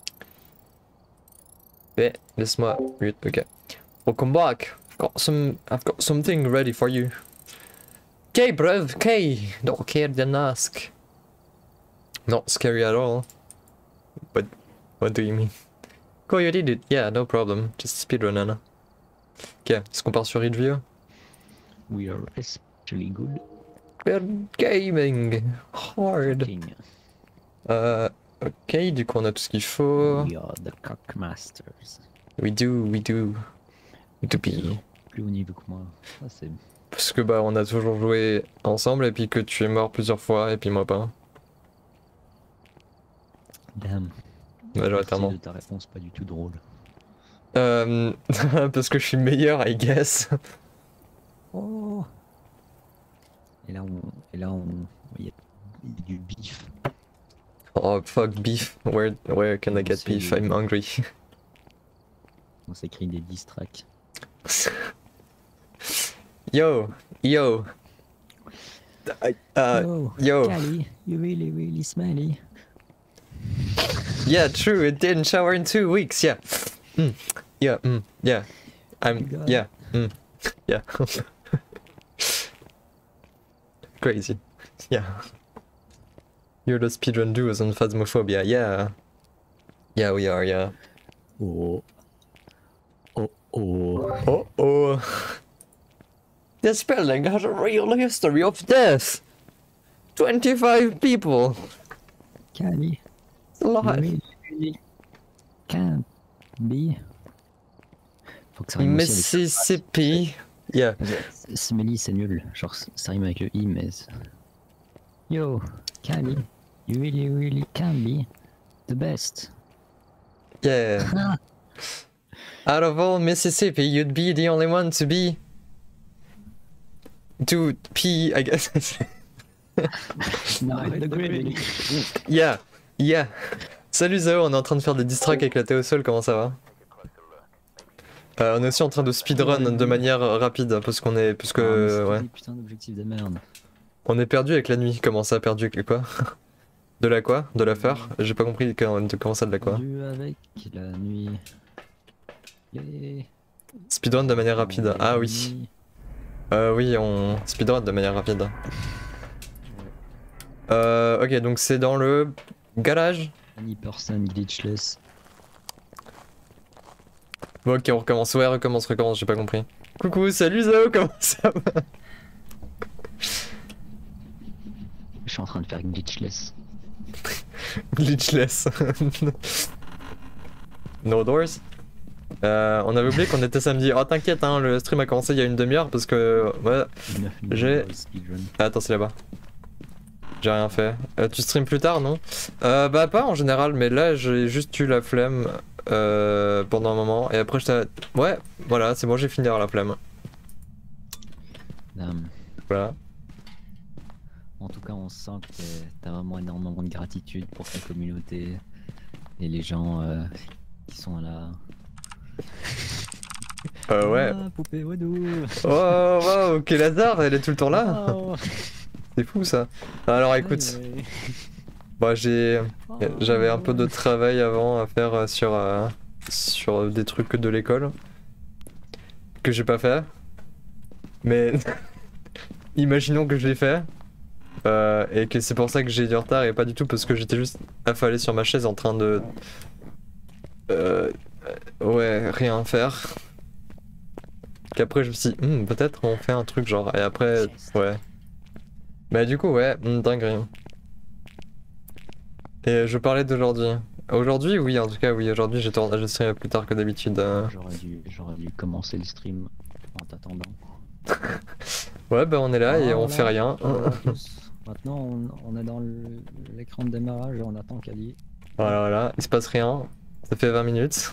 Speaker 2: Eh, laisse-moi mute, ok. Welcome back. I've got something ready for you. Okay, bruv, okay. Don't care, then ask. Not scary at all. But what do you mean? Cool, you did it. Yeah, no problem. Just speedrun, Anna. Ok, est-ce qu'on part sur Ridview?
Speaker 1: We are especially good.
Speaker 2: We're gaming hard.
Speaker 1: King.
Speaker 2: Ok, du coup on a tout ce qu'il faut.
Speaker 1: We are the cockmasters.
Speaker 2: We do. We do be.
Speaker 1: Plus haut niveau que moi. Ça, c'est...
Speaker 2: Parce que bah on a toujours joué ensemble et puis que tu es mort plusieurs fois et puis moi pas.
Speaker 1: Damn.
Speaker 2: Majoritairement.
Speaker 1: Merci de ta réponse pas du tout drôle.
Speaker 2: Parce que je suis meilleur, I guess.
Speaker 1: Oh. Et là il y a du beef.
Speaker 2: Oh fuck beef. Where can I get
Speaker 1: C'est-
Speaker 2: beef? I'm hungry.
Speaker 1: On s'écrit des diss tracks.
Speaker 2: Yo.
Speaker 1: Oh,
Speaker 2: Yo.
Speaker 1: Cali, you really smelly.
Speaker 2: Yeah, true. It didn't shower in 2 weeks. Yeah. Yeah. Yeah.
Speaker 1: You got
Speaker 2: Yeah. Yeah. Crazy. Yeah. You're the speedrun duos on Phasmophobia. Yeah. Yeah, we are. Yeah.
Speaker 1: Oh.
Speaker 2: Oh. The spelling has a real history of death. 25 people.
Speaker 1: Cali,
Speaker 2: It's a lot.
Speaker 1: you really can't be. Faut que ça rime aussi
Speaker 2: Mississippi. Yeah.
Speaker 1: avec... Smelly, c'est nul. Genre, ça rime avec le i, mais... Yo, Cali, you really can't be the best.
Speaker 2: Yeah. Out of all Mississippi, you'd be the only one to be. To pee, I guess.
Speaker 1: No, the gravy.
Speaker 2: Yeah. Salut Zao, on est en train de faire des diss tracks éclatés au sol, comment ça va? On est aussi en train de speedrun de manière rapide parce qu'on est. Parce que. Ouais.
Speaker 1: Putain d'objectif de merde.
Speaker 2: On est perdu avec la nuit. Comment ça, perdu avec quoi? De la quoi? De la phare? J'ai pas compris comment ça de la quoi?
Speaker 1: Perdu avec la nuit. Yeah.
Speaker 2: Speedrun de manière rapide. Ah oui. Oui, on speedrun de manière rapide. Ok, donc c'est dans le garage.
Speaker 1: Any person glitchless.
Speaker 2: Bon, ok, on recommence. Ouais, recommence, j'ai pas compris. Coucou, salut Zao, comment ça va?
Speaker 1: Je suis en train de faire glitchless.
Speaker 2: Glitchless. No doors? On avait oublié qu'on était samedi. Oh t'inquiète, hein, le stream a commencé il y a une demi-heure parce que... Ouais, j'ai... Attends, c'est là-bas. J'ai rien fait. Tu streams plus tard, non? Bah pas en général, mais là j'ai juste eu la flemme pendant un moment. Et après j'étais... Ouais, voilà, c'est bon, j'ai fini d'avoir la flemme. Voilà.
Speaker 1: En tout cas, on sent que t'as vraiment énormément de gratitude pour ta communauté et les gens qui sont là.
Speaker 2: Ouais.
Speaker 1: Ah, poupée Wadou.
Speaker 2: Oh, wow, quel hasard, elle est tout le temps là.
Speaker 1: Oh.
Speaker 2: C'est fou ça. Alors écoute, bah j'avais un peu de travail avant à faire sur des trucs de l'école que j'ai pas fait. Mais imaginons que je l'ai fait. Et que c'est pour ça que j'ai du retard et pas du tout parce que j'étais juste affalé sur ma chaise en train de... ouais, rien faire. Qu'après je me suis dit, peut-être on fait un truc genre... Et après, ouais. Bah du coup, ouais, dinguerie. Et je parlais d'aujourd'hui. Aujourd'hui, oui, en tout cas, oui, aujourd'hui j'ai enregistré plus tard que d'habitude.
Speaker 1: J'aurais dû commencer le stream en t'attendant.
Speaker 2: Ouais, bah on est là et on fait rien.
Speaker 1: Maintenant, on est dans l'écran de démarrage et on attend Kali.
Speaker 2: Voilà, voilà, il se passe rien. Ça fait 20 minutes.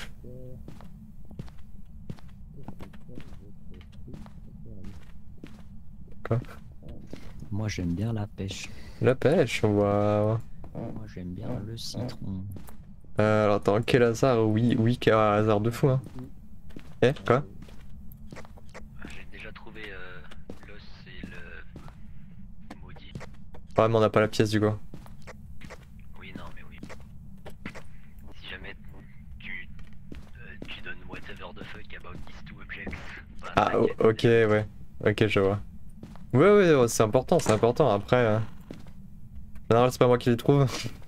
Speaker 2: Quoi?
Speaker 1: Moi, j'aime bien la pêche.
Speaker 2: La pêche, waouh.
Speaker 1: Moi, j'aime bien le citron.
Speaker 2: Alors attends, quel hasard? Oui, oui, quel hasard de fou, hein. Eh, quoi?
Speaker 3: J'ai déjà trouvé l'os et le maudit.
Speaker 2: Ouais, mais on n'a pas la pièce du coup.
Speaker 3: Oui, non, mais oui. Si jamais tu donnes whatever the fuck about these two objects. Bah,
Speaker 2: Ah, ok, ouais. Ok, je vois. Ouais, c'est important, c'est important. Après, non, c'est pas moi qui les trouve.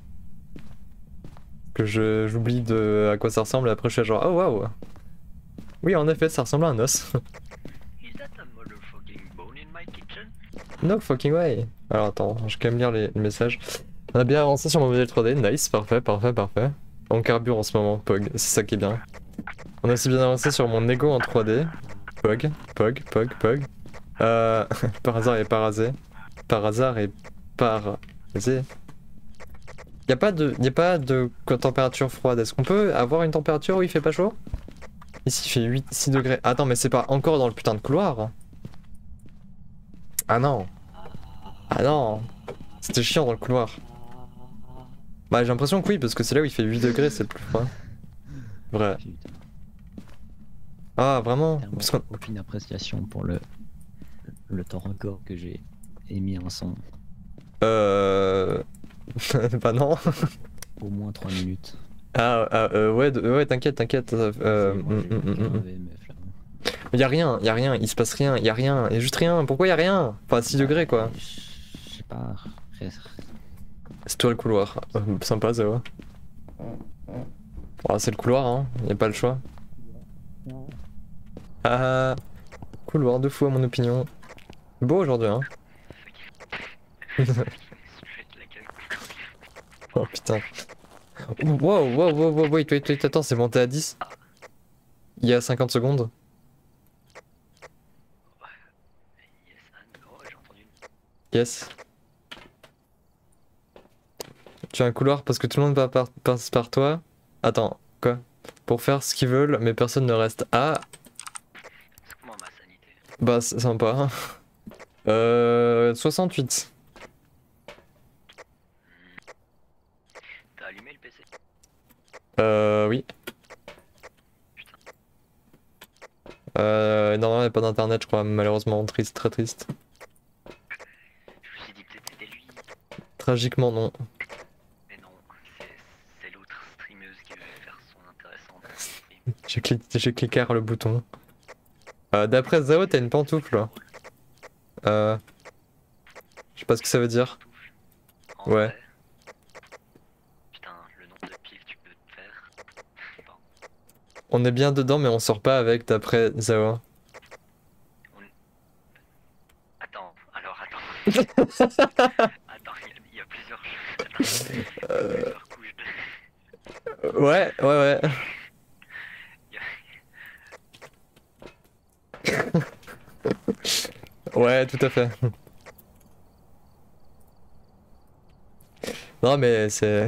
Speaker 2: Que j'oublie de à quoi ça ressemble et après je suis genre, oh waouh. Oui, en effet, ça ressemble à un os.
Speaker 3: Is that a motherfucking bone in my kitchen?
Speaker 2: No fucking way. Alors attends, je vais quand même lire les messages. On a bien avancé sur mon modèle 3D, nice, parfait, parfait, parfait. On carbure en ce moment, Pog, c'est ça qui est bien. On a aussi bien avancé sur mon Ego en 3D. Pog, Pog, Pog, Pog. Par hasard et parasé. Par hasard et parasé. Y'a pas de température froide. Est-ce qu'on peut avoir une température où il fait pas chaud? Ici il fait 6 degrés. Attends, mais c'est pas encore dans le putain de couloir. Ah non. Ah non. C'était chiant dans le couloir. Bah j'ai l'impression que oui, parce que c'est là où il fait 8 degrés, c'est le plus froid. Vrai. Ah vraiment? Parce qu'on...
Speaker 1: Aucune appréciation pour le temps record que j'ai émis un son.
Speaker 2: Bah non.
Speaker 1: Au moins 3 minutes.
Speaker 2: Ouais, t'inquiète. Y'a rien, il se passe rien, y'a rien, y'a juste rien. Pourquoi y'a rien? Enfin 6 degrés quoi.
Speaker 1: Je sais pas.
Speaker 2: C'est toi le couloir. Sympa ça va. Oh, c'est le couloir hein, y'a pas le choix. Ah, couloir de fou à mon opinion. Beau aujourd'hui hein. Oh putain. Wow, wait, attends, c'est monté à 10. Il y a 50 secondes. Yes. Tu as un couloir parce que tout le monde passe par toi. Attends, quoi? Pour faire ce qu'ils veulent, mais personne ne reste. Ah.
Speaker 3: Comment ma sanité?
Speaker 2: Bah, c'est sympa. 68.
Speaker 3: T'as allumé le PC?
Speaker 2: Oui.
Speaker 3: Putain.
Speaker 2: Normalement, il n'y a pas d'internet, je crois, malheureusement. Triste, très triste.
Speaker 3: Je me suis dit peut-être c'était lui.
Speaker 2: Tragiquement, non.
Speaker 3: Mais non, c'est l'autre streameuse qui veut faire son intéressante.
Speaker 2: J'ai cliqué le bouton. D'après Zao, t'as une pantoufle. Je sais pas ce que ça veut dire.
Speaker 3: En
Speaker 2: Ouais.
Speaker 3: vrai, putain, le nombre de pifs tu peux te faire. Bon,
Speaker 2: On est bien dedans, mais on sort pas avec, d'après Zao.
Speaker 3: attends, alors attends. Attends, il y a plusieurs choses. Plusieurs couches de...
Speaker 2: Ouais.
Speaker 3: Il y a
Speaker 2: Ouais, tout à fait. Non mais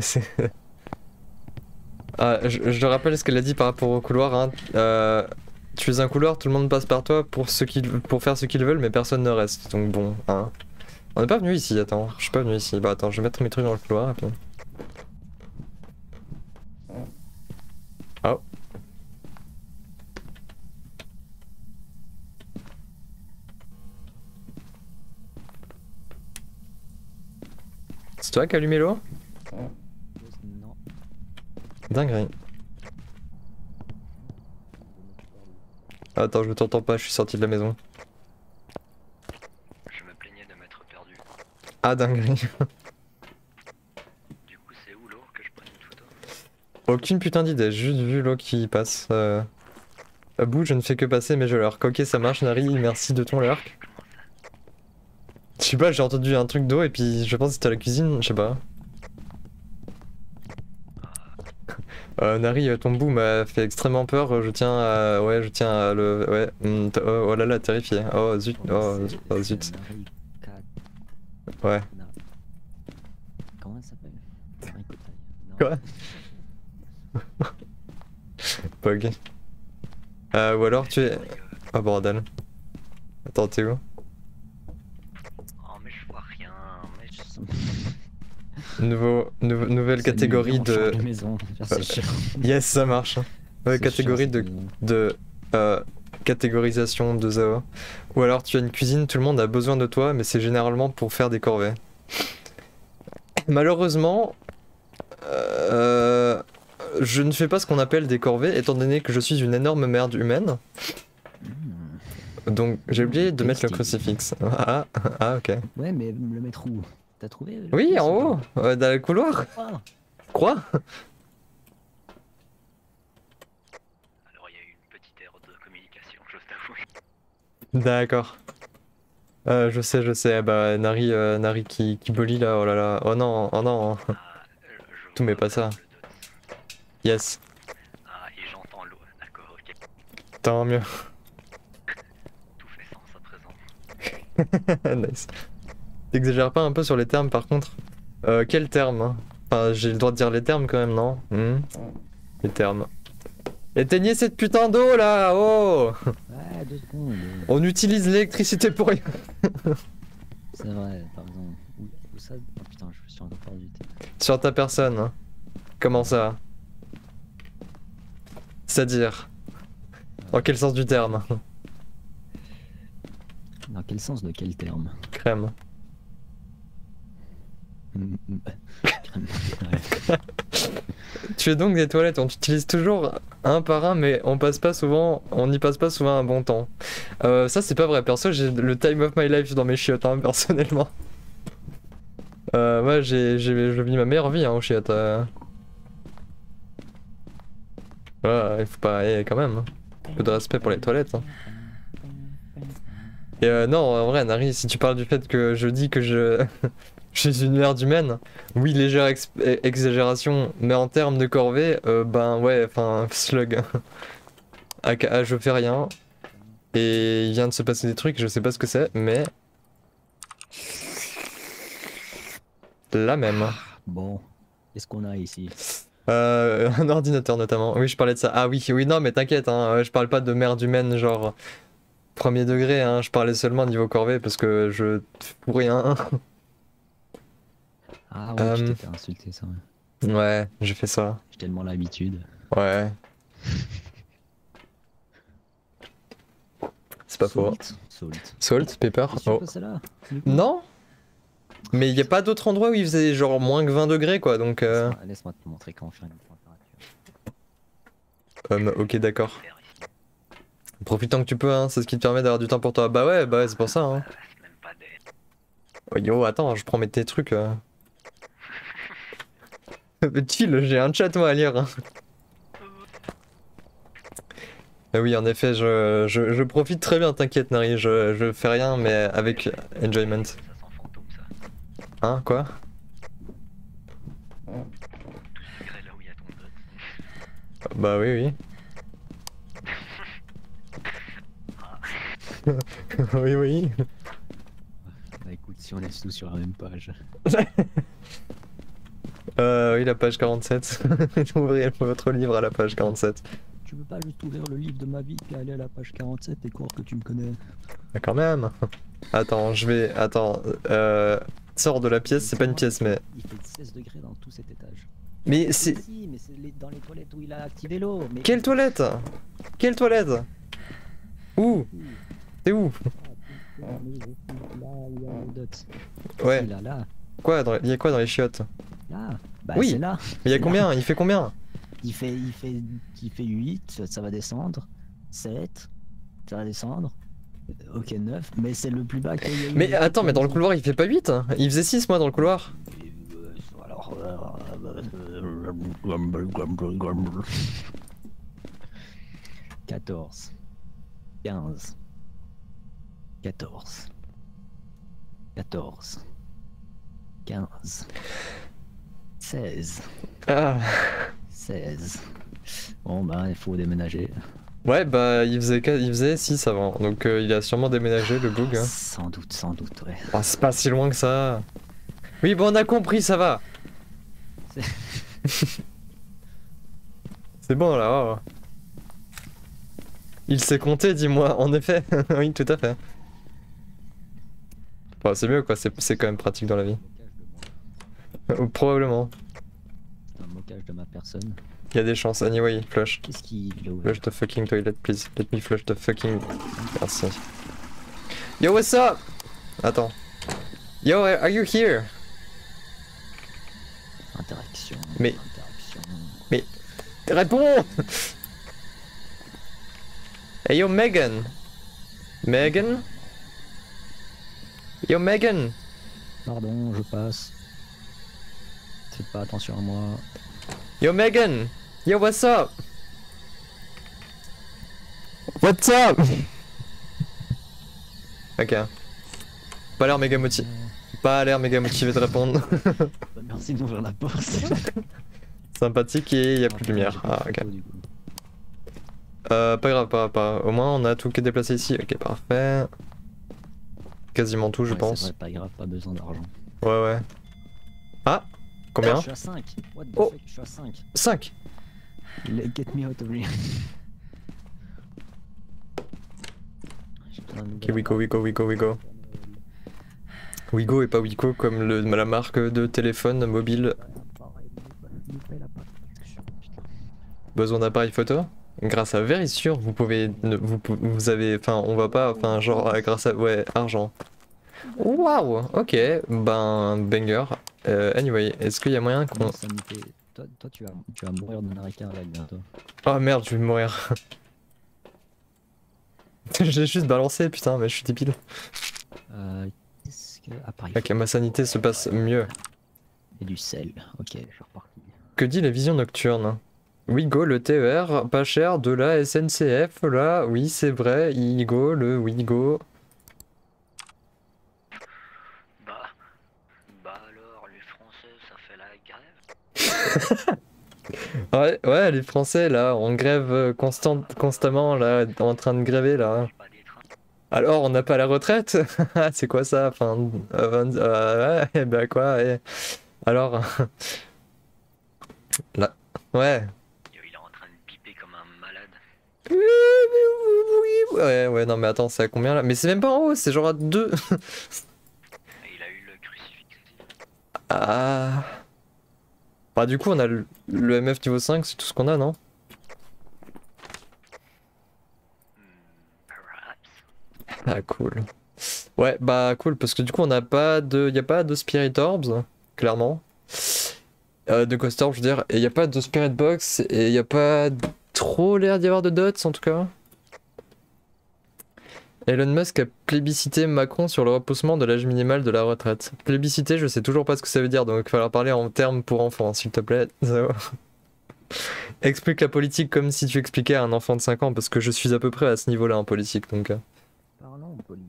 Speaker 2: Ah, je rappelle ce qu'elle a dit par rapport au couloir. Hein. Tu es un couloir, tout le monde passe par toi pour faire ce qu'ils veulent, mais personne ne reste. Donc bon, hein. On n'est pas venu ici, attends. Je suis pas venu ici. Bah attends, je vais mettre mes trucs dans le couloir et puis... Oh. C'est toi qui as allumé l'eau?
Speaker 1: Non.
Speaker 2: Dinguerie. Attends, je t'entends pas, je suis sorti de la maison.
Speaker 3: Je me plaignais de m'être perdu.
Speaker 2: Ah, dinguerie.
Speaker 3: Du coup, c'est où l'eau que je prenne une photo?
Speaker 2: Aucune putain d'idée, j'ai juste vu l'eau qui passe. À bout, je ne fais que passer, mais je lurk. Ok, ça marche, Nari, merci de ton lurk.
Speaker 3: Comment ça?
Speaker 2: Je sais pas, j'ai entendu un truc d'eau et puis je pense que c'était à la cuisine, je sais pas. Nari, ton bout m'a fait extrêmement peur, je tiens à... Ouais, je tiens à le... Ouais, oh, oh là là, terrifié. Oh zut, oh zut. Ouais.
Speaker 1: Comment elle s'appelle?
Speaker 2: Quoi? Bug. Ou alors tu es... Oh bordel. Attends, t'es où?
Speaker 3: Oh, mais je vois rien. Mais je...
Speaker 2: Nouvelle catégorie de...
Speaker 1: maison. C'est chiant.
Speaker 2: Yes, ça marche. Ouais,
Speaker 1: C'est
Speaker 2: catégorie
Speaker 1: chiant,
Speaker 2: de catégorisation de Zao. Ou alors tu as une cuisine, tout le monde a besoin de toi, mais c'est généralement pour faire des corvées. Malheureusement, je ne fais pas ce qu'on appelle des corvées, étant donné que je suis une énorme merde humaine. Donc j'ai oublié de mettre le crucifix. Ah, ok.
Speaker 1: Ouais, mais le mettre où? T'as trouvé le
Speaker 2: Oui,
Speaker 1: place
Speaker 2: en
Speaker 1: ou
Speaker 2: haut,
Speaker 1: pas?
Speaker 2: dans le couloir.
Speaker 1: Ah,
Speaker 2: Quoi?
Speaker 3: Alors, il y a eu une petite erreur de communication, je t'avoue.
Speaker 2: D'accord. Je sais, bah Nari qui bolie là, oh là là, oh non,
Speaker 3: Ah, je
Speaker 2: Tout, mais
Speaker 3: vois
Speaker 2: pas ça.
Speaker 3: le dos.
Speaker 2: Yes,
Speaker 3: Ah, et j'entends l'eau. D'accord, ok.
Speaker 2: tant mieux.
Speaker 3: Tout fait sens à présent.
Speaker 2: Nice. T'exagères pas un peu sur les termes par contre? Quels termes hein? Enfin, j'ai le droit de dire les termes quand même, non? Les termes. Éteignez cette putain d'eau là, oh!
Speaker 1: ouais, 2 secondes.
Speaker 2: On utilise l'électricité pour rien.
Speaker 1: C'est vrai, par exemple. Où ça? Oh putain, je suis encore perdu.
Speaker 2: Sur ta personne. Hein. Comment ça? C'est-à-dire? Dans quel sens du terme?
Speaker 1: Dans quel sens, de quel terme?
Speaker 2: Crème.
Speaker 1: Ouais.
Speaker 2: Tu fais donc des toilettes, on t'utilise toujours un par un, mais on n'y passe pas souvent un bon temps. Ça c'est pas vrai, perso j'ai le time of my life dans mes chiottes, hein, personnellement. Moi je vis ma meilleure vie hein, aux chiottes. Voilà, il faut pas, quand même, hein. Un peu de respect pour les toilettes. Hein. Et non, en vrai, Nari, si tu parles du fait que je dis que je suis une merde humaine, oui, légère exagération, mais en termes de corvée, ben ouais, enfin, slug. AKA, je fais rien. Et il vient de se passer des trucs, je sais pas ce que c'est, mais. La même.
Speaker 1: Bon, qu'est-ce qu'on a ici?
Speaker 2: Un ordinateur notamment. Oui, je parlais de ça. Ah oui, non, mais t'inquiète, hein, je parle pas de merde humaine, genre. Premier degré, hein, je parlais seulement niveau corvée parce que je fous rien.
Speaker 1: Ah ouais, tu t'es fait insulter ça. Ouais.
Speaker 2: Ouais, j'ai fait ça.
Speaker 1: J'ai tellement l'habitude.
Speaker 2: Ouais. C'est pas faux. Salt, pepper. Oh.
Speaker 1: Là,
Speaker 2: Non. Mais il y a pas d'autre endroit où il faisait genre moins que 20 degrés quoi, donc
Speaker 1: Laisse-moi te montrer comment faire une température.
Speaker 2: ok, d'accord. Profitant que tu peux, hein, c'est ce qui te permet d'avoir du temps pour toi. Bah ouais, c'est pour ça. Hein.
Speaker 3: C'est même pas des...
Speaker 2: Oh, yo, attends, je prends tes trucs. Chill, j'ai un chat moi à lire. Hein. Oui, en effet, je profite très bien, t'inquiète, Nari, je fais rien, mais avec enjoyment.
Speaker 3: Ça sent fantôme, ça.
Speaker 2: Hein, quoi?
Speaker 3: Tout secret là où il y a ton dos.
Speaker 2: Bah oui. Oui.
Speaker 1: Écoute, si on laisse tout sur la même page.
Speaker 2: Oui, la page 47. Ouvrez votre livre à la page 47.
Speaker 1: Tu peux pas juste ouvrir le livre de ma vie et aller à la page 47 et croire que tu me connais.
Speaker 2: Ah, quand même. Attends, je vais... Attends, sors de la pièce, c'est pas une pièce, mais...
Speaker 1: Il fait 16 degrés dans tout cet étage.
Speaker 2: Mais c'est...
Speaker 1: Si, mais c'est dans les toilettes où il a activé l'eau. Mais...
Speaker 2: Quelle toilette? Quelle toilette? Où? C'est où?
Speaker 1: Là où il y a le dot.
Speaker 2: Ouais.
Speaker 1: Si, là.
Speaker 2: Quoi? Il y a quoi dans les chiottes?
Speaker 1: Là. Bah
Speaker 2: Oui.
Speaker 1: c'est là.
Speaker 2: Mais il y a
Speaker 1: C'est
Speaker 2: combien?
Speaker 1: là.
Speaker 2: Il fait combien?
Speaker 1: Il fait 8, ça va descendre. 7, ça va descendre. Ok, 9, mais c'est le plus bas qu'il y a eu.
Speaker 2: Mais attends, mais dans le couloir il fait pas 8? Il faisait 6 moi dans le couloir.
Speaker 1: Alors... 14. 15. 14. 14. 15. 16.
Speaker 2: Ah.
Speaker 1: 16. Bon bah il faut déménager.
Speaker 2: Ouais bah il faisait 6 avant, donc il a sûrement déménagé le bug. Hein.
Speaker 1: Sans doute, ouais.
Speaker 2: Oh, c'est pas si loin que ça. Oui bon on a compris, ça va. C'est bon là. Oh. Il sait compter, dis-moi, en effet. Oui tout à fait. Bon, c'est mieux quoi, c'est quand même pratique dans la vie. Probablement.
Speaker 1: Un mocage de ma personne.
Speaker 2: Il y a des chances, anyway, flush.
Speaker 1: Qu'est-ce qu'il a ouvert?
Speaker 2: Flush the fucking toilet, please. Let me flush the fucking... Merci. Yo, what's up? Attends. Yo, are you here?
Speaker 1: Interaction.
Speaker 2: Mais-
Speaker 1: Interaction.
Speaker 2: Mais... Réponds! Hey yo, Megan! Megan? Yo, Megan!
Speaker 1: Pardon, je passe. Faites pas attention à moi.
Speaker 2: Yo, Megan! Yo, what's up? What's up? Ok. Pas l'air méga motivé. Pas l'air méga motivé de répondre.
Speaker 1: Bah, merci d'ouvrir la porte.
Speaker 2: Sympathique et y a plus de lumière. Ah, ok. Pas grave, pas. Au moins on a tout qui est déplacé ici. Ok, parfait. Quasiment tout, je
Speaker 1: Ouais,
Speaker 2: pense.
Speaker 1: C'est vrai, pas grave, pas besoin d'argent.
Speaker 2: Ouais. Ah! Combien?
Speaker 1: Je suis à 5. What the
Speaker 2: Oh.
Speaker 1: fuck, je suis à 5.
Speaker 2: 5!
Speaker 1: Get me out of here.
Speaker 2: Ok, Wigo. Wigo et pas Wico comme la marque de téléphone mobile. Besoin d'appareil photo? Grâce à Verisure, vous pouvez... Vous avez... Enfin, on va pas... Enfin, genre, grâce à... Ouais, argent. Waouh! Ok, ben... Banger. Anyway, est-ce qu'il y a moyen qu'on...
Speaker 1: Toi, tu vas mourir d'un arrêt cardiaque bientôt.
Speaker 2: Oh merde, je vais mourir. J'ai juste balancé, putain, mais je suis débile.
Speaker 1: Qu'est-ce que... Appareil
Speaker 2: Ok, ma sanité se passe mieux.
Speaker 1: et du sel. Ok, je suis reparti.
Speaker 2: Que dit la vision nocturne? Wigo, le TER, pas cher, de la SNCF, là, oui c'est vrai, Wigo, le Wigo.
Speaker 3: Bah alors, les Français, ça fait la grève?
Speaker 2: Ouais, les Français, là, en grève constamment, là, en train de gréver, là.
Speaker 3: Pas des trains.
Speaker 2: Alors, on n'a pas la retraite? C'est quoi ça? Enfin, ouais, bah quoi, alors... Là, ouais.
Speaker 3: Yo, il est en train de piper comme un malade.
Speaker 2: Ouais, non mais attends, c'est à combien là? Mais c'est même pas en haut, c'est genre à 2.
Speaker 3: Et il a eu le crucifix.
Speaker 2: Ah. Bah du coup on a le MF niveau 5, c'est tout ce qu'on a, non?
Speaker 3: Perhaps.
Speaker 2: Ah cool. Ouais, bah cool, parce que du coup on n'a pas de... Y a pas de Spirit Orbs, clairement. De Ghost Orbs, je veux dire, et y a pas de Spirit Box, et y a pas trop l'air d'y avoir de dots en tout cas. Elon Musk a plébiscité Macron sur le repoussement de l'âge minimal de la retraite. Plébiscité, je sais toujours pas ce que ça veut dire, donc il va falloir parler en termes pour enfants, s'il te plaît. Explique la politique comme si tu expliquais à un enfant de 5 ans, parce que je suis à peu près à ce niveau-là en politique, donc...
Speaker 1: Parlons politique.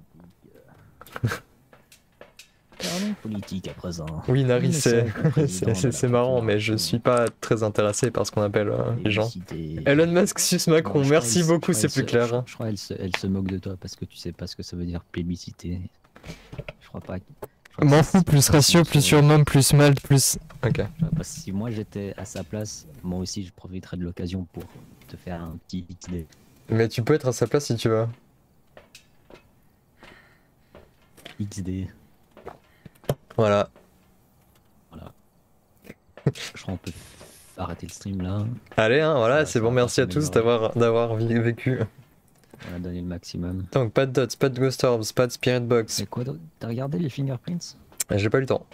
Speaker 1: Parlons politique à présent.
Speaker 2: Oui, Nari, c'est
Speaker 1: c'est
Speaker 2: marrant, mais je suis pas très intéressé par ce qu'on appelle les gens. Elon Musk suce Macron, merci beaucoup, c'est plus clair.
Speaker 1: Je crois qu'elle se moque de toi parce que tu sais pas ce que ça veut dire plébisciter. Je crois pas.
Speaker 2: M'en fous, plus ratio, plus surnom, plus mal, plus... Ok.
Speaker 1: Parce que si moi j'étais à sa place, moi aussi je profiterais de l'occasion pour te faire un petit XD.
Speaker 2: Mais tu peux être à sa place si tu veux.
Speaker 1: XD.
Speaker 2: Voilà.
Speaker 1: Voilà. Je crois qu'on peut arrêter le stream là.
Speaker 2: Allez, hein, voilà,
Speaker 1: Ça
Speaker 2: c'est
Speaker 1: va
Speaker 2: bon, merci à tous d'avoir vécu.
Speaker 1: On a donné le maximum.
Speaker 2: Donc, pas de dots, pas de ghost orbs, pas de spirit box.
Speaker 1: Et quoi d'autre? T'as regardé les fingerprints?
Speaker 2: J'ai pas eu le temps.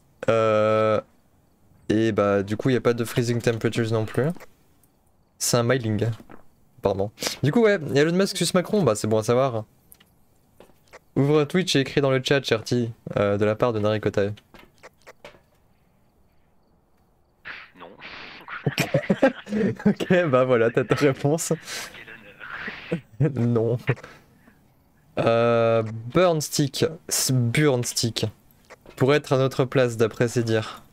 Speaker 2: Et bah, du coup, il y a pas de freezing temperatures non plus. C'est un mailing. Pardon. Du coup, ouais, il y a Elon Musk sus Macron, bah c'est bon à savoir. Ouvre Twitch et écris dans le chat, Cherty, de la part de Narikotai.
Speaker 3: Non.
Speaker 2: Ok, bah voilà, t'as ta réponse.
Speaker 3: Quel honneur.
Speaker 2: Non. Burnstick. Burnstick. Pour être à notre place, d'après ses dires.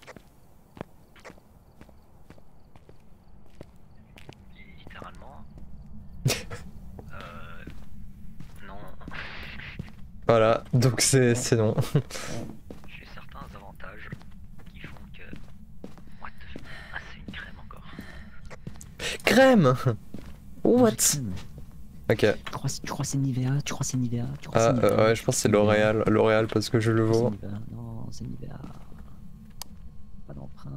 Speaker 3: Littéralement. Non.
Speaker 2: Voilà, donc c'est non.
Speaker 3: J'ai certains avantages qui font que. What the... Ah, c'est une crème encore.
Speaker 2: Crème. What? Ok.
Speaker 1: Tu crois que c'est Nivea? Tu crois que c'est Nivea?
Speaker 2: Ah, ouais, je pense que c'est L'Oréal. L'Oréal parce que je le vaux.
Speaker 1: Non, c'est Nivea. Pas d'empreinte.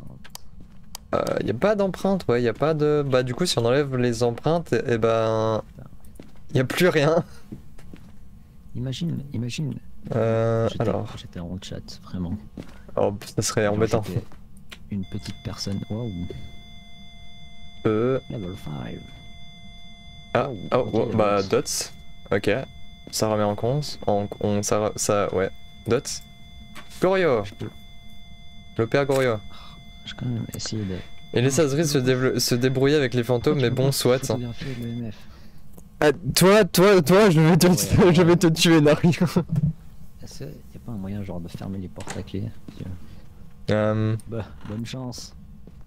Speaker 2: Y a pas d'empreinte, ouais, y a pas de... Bah du coup si on enlève les empreintes, et ben... Y a plus rien.
Speaker 1: Imagine.
Speaker 2: Alors...
Speaker 1: J'étais en chat, vraiment.
Speaker 2: Oh, ça serait embêtant.
Speaker 1: J'étais une petite personne. Waouh. Level 5.
Speaker 2: Ah, oh, bah dots. Ok. Ça remet en compte. Ouais. Dots. Gorio. L'OPA Gorio.
Speaker 1: J'ai quand même essayé de...
Speaker 2: Et les sazeries se débrouiller avec les fantômes, mais bon, soit.
Speaker 1: Photographier le MF.
Speaker 2: Ah, toi, je vais te tuer, Nari.
Speaker 1: Est-ce qu'il n'y a pas un moyen genre de fermer les portes à clé? Bah, bonne chance.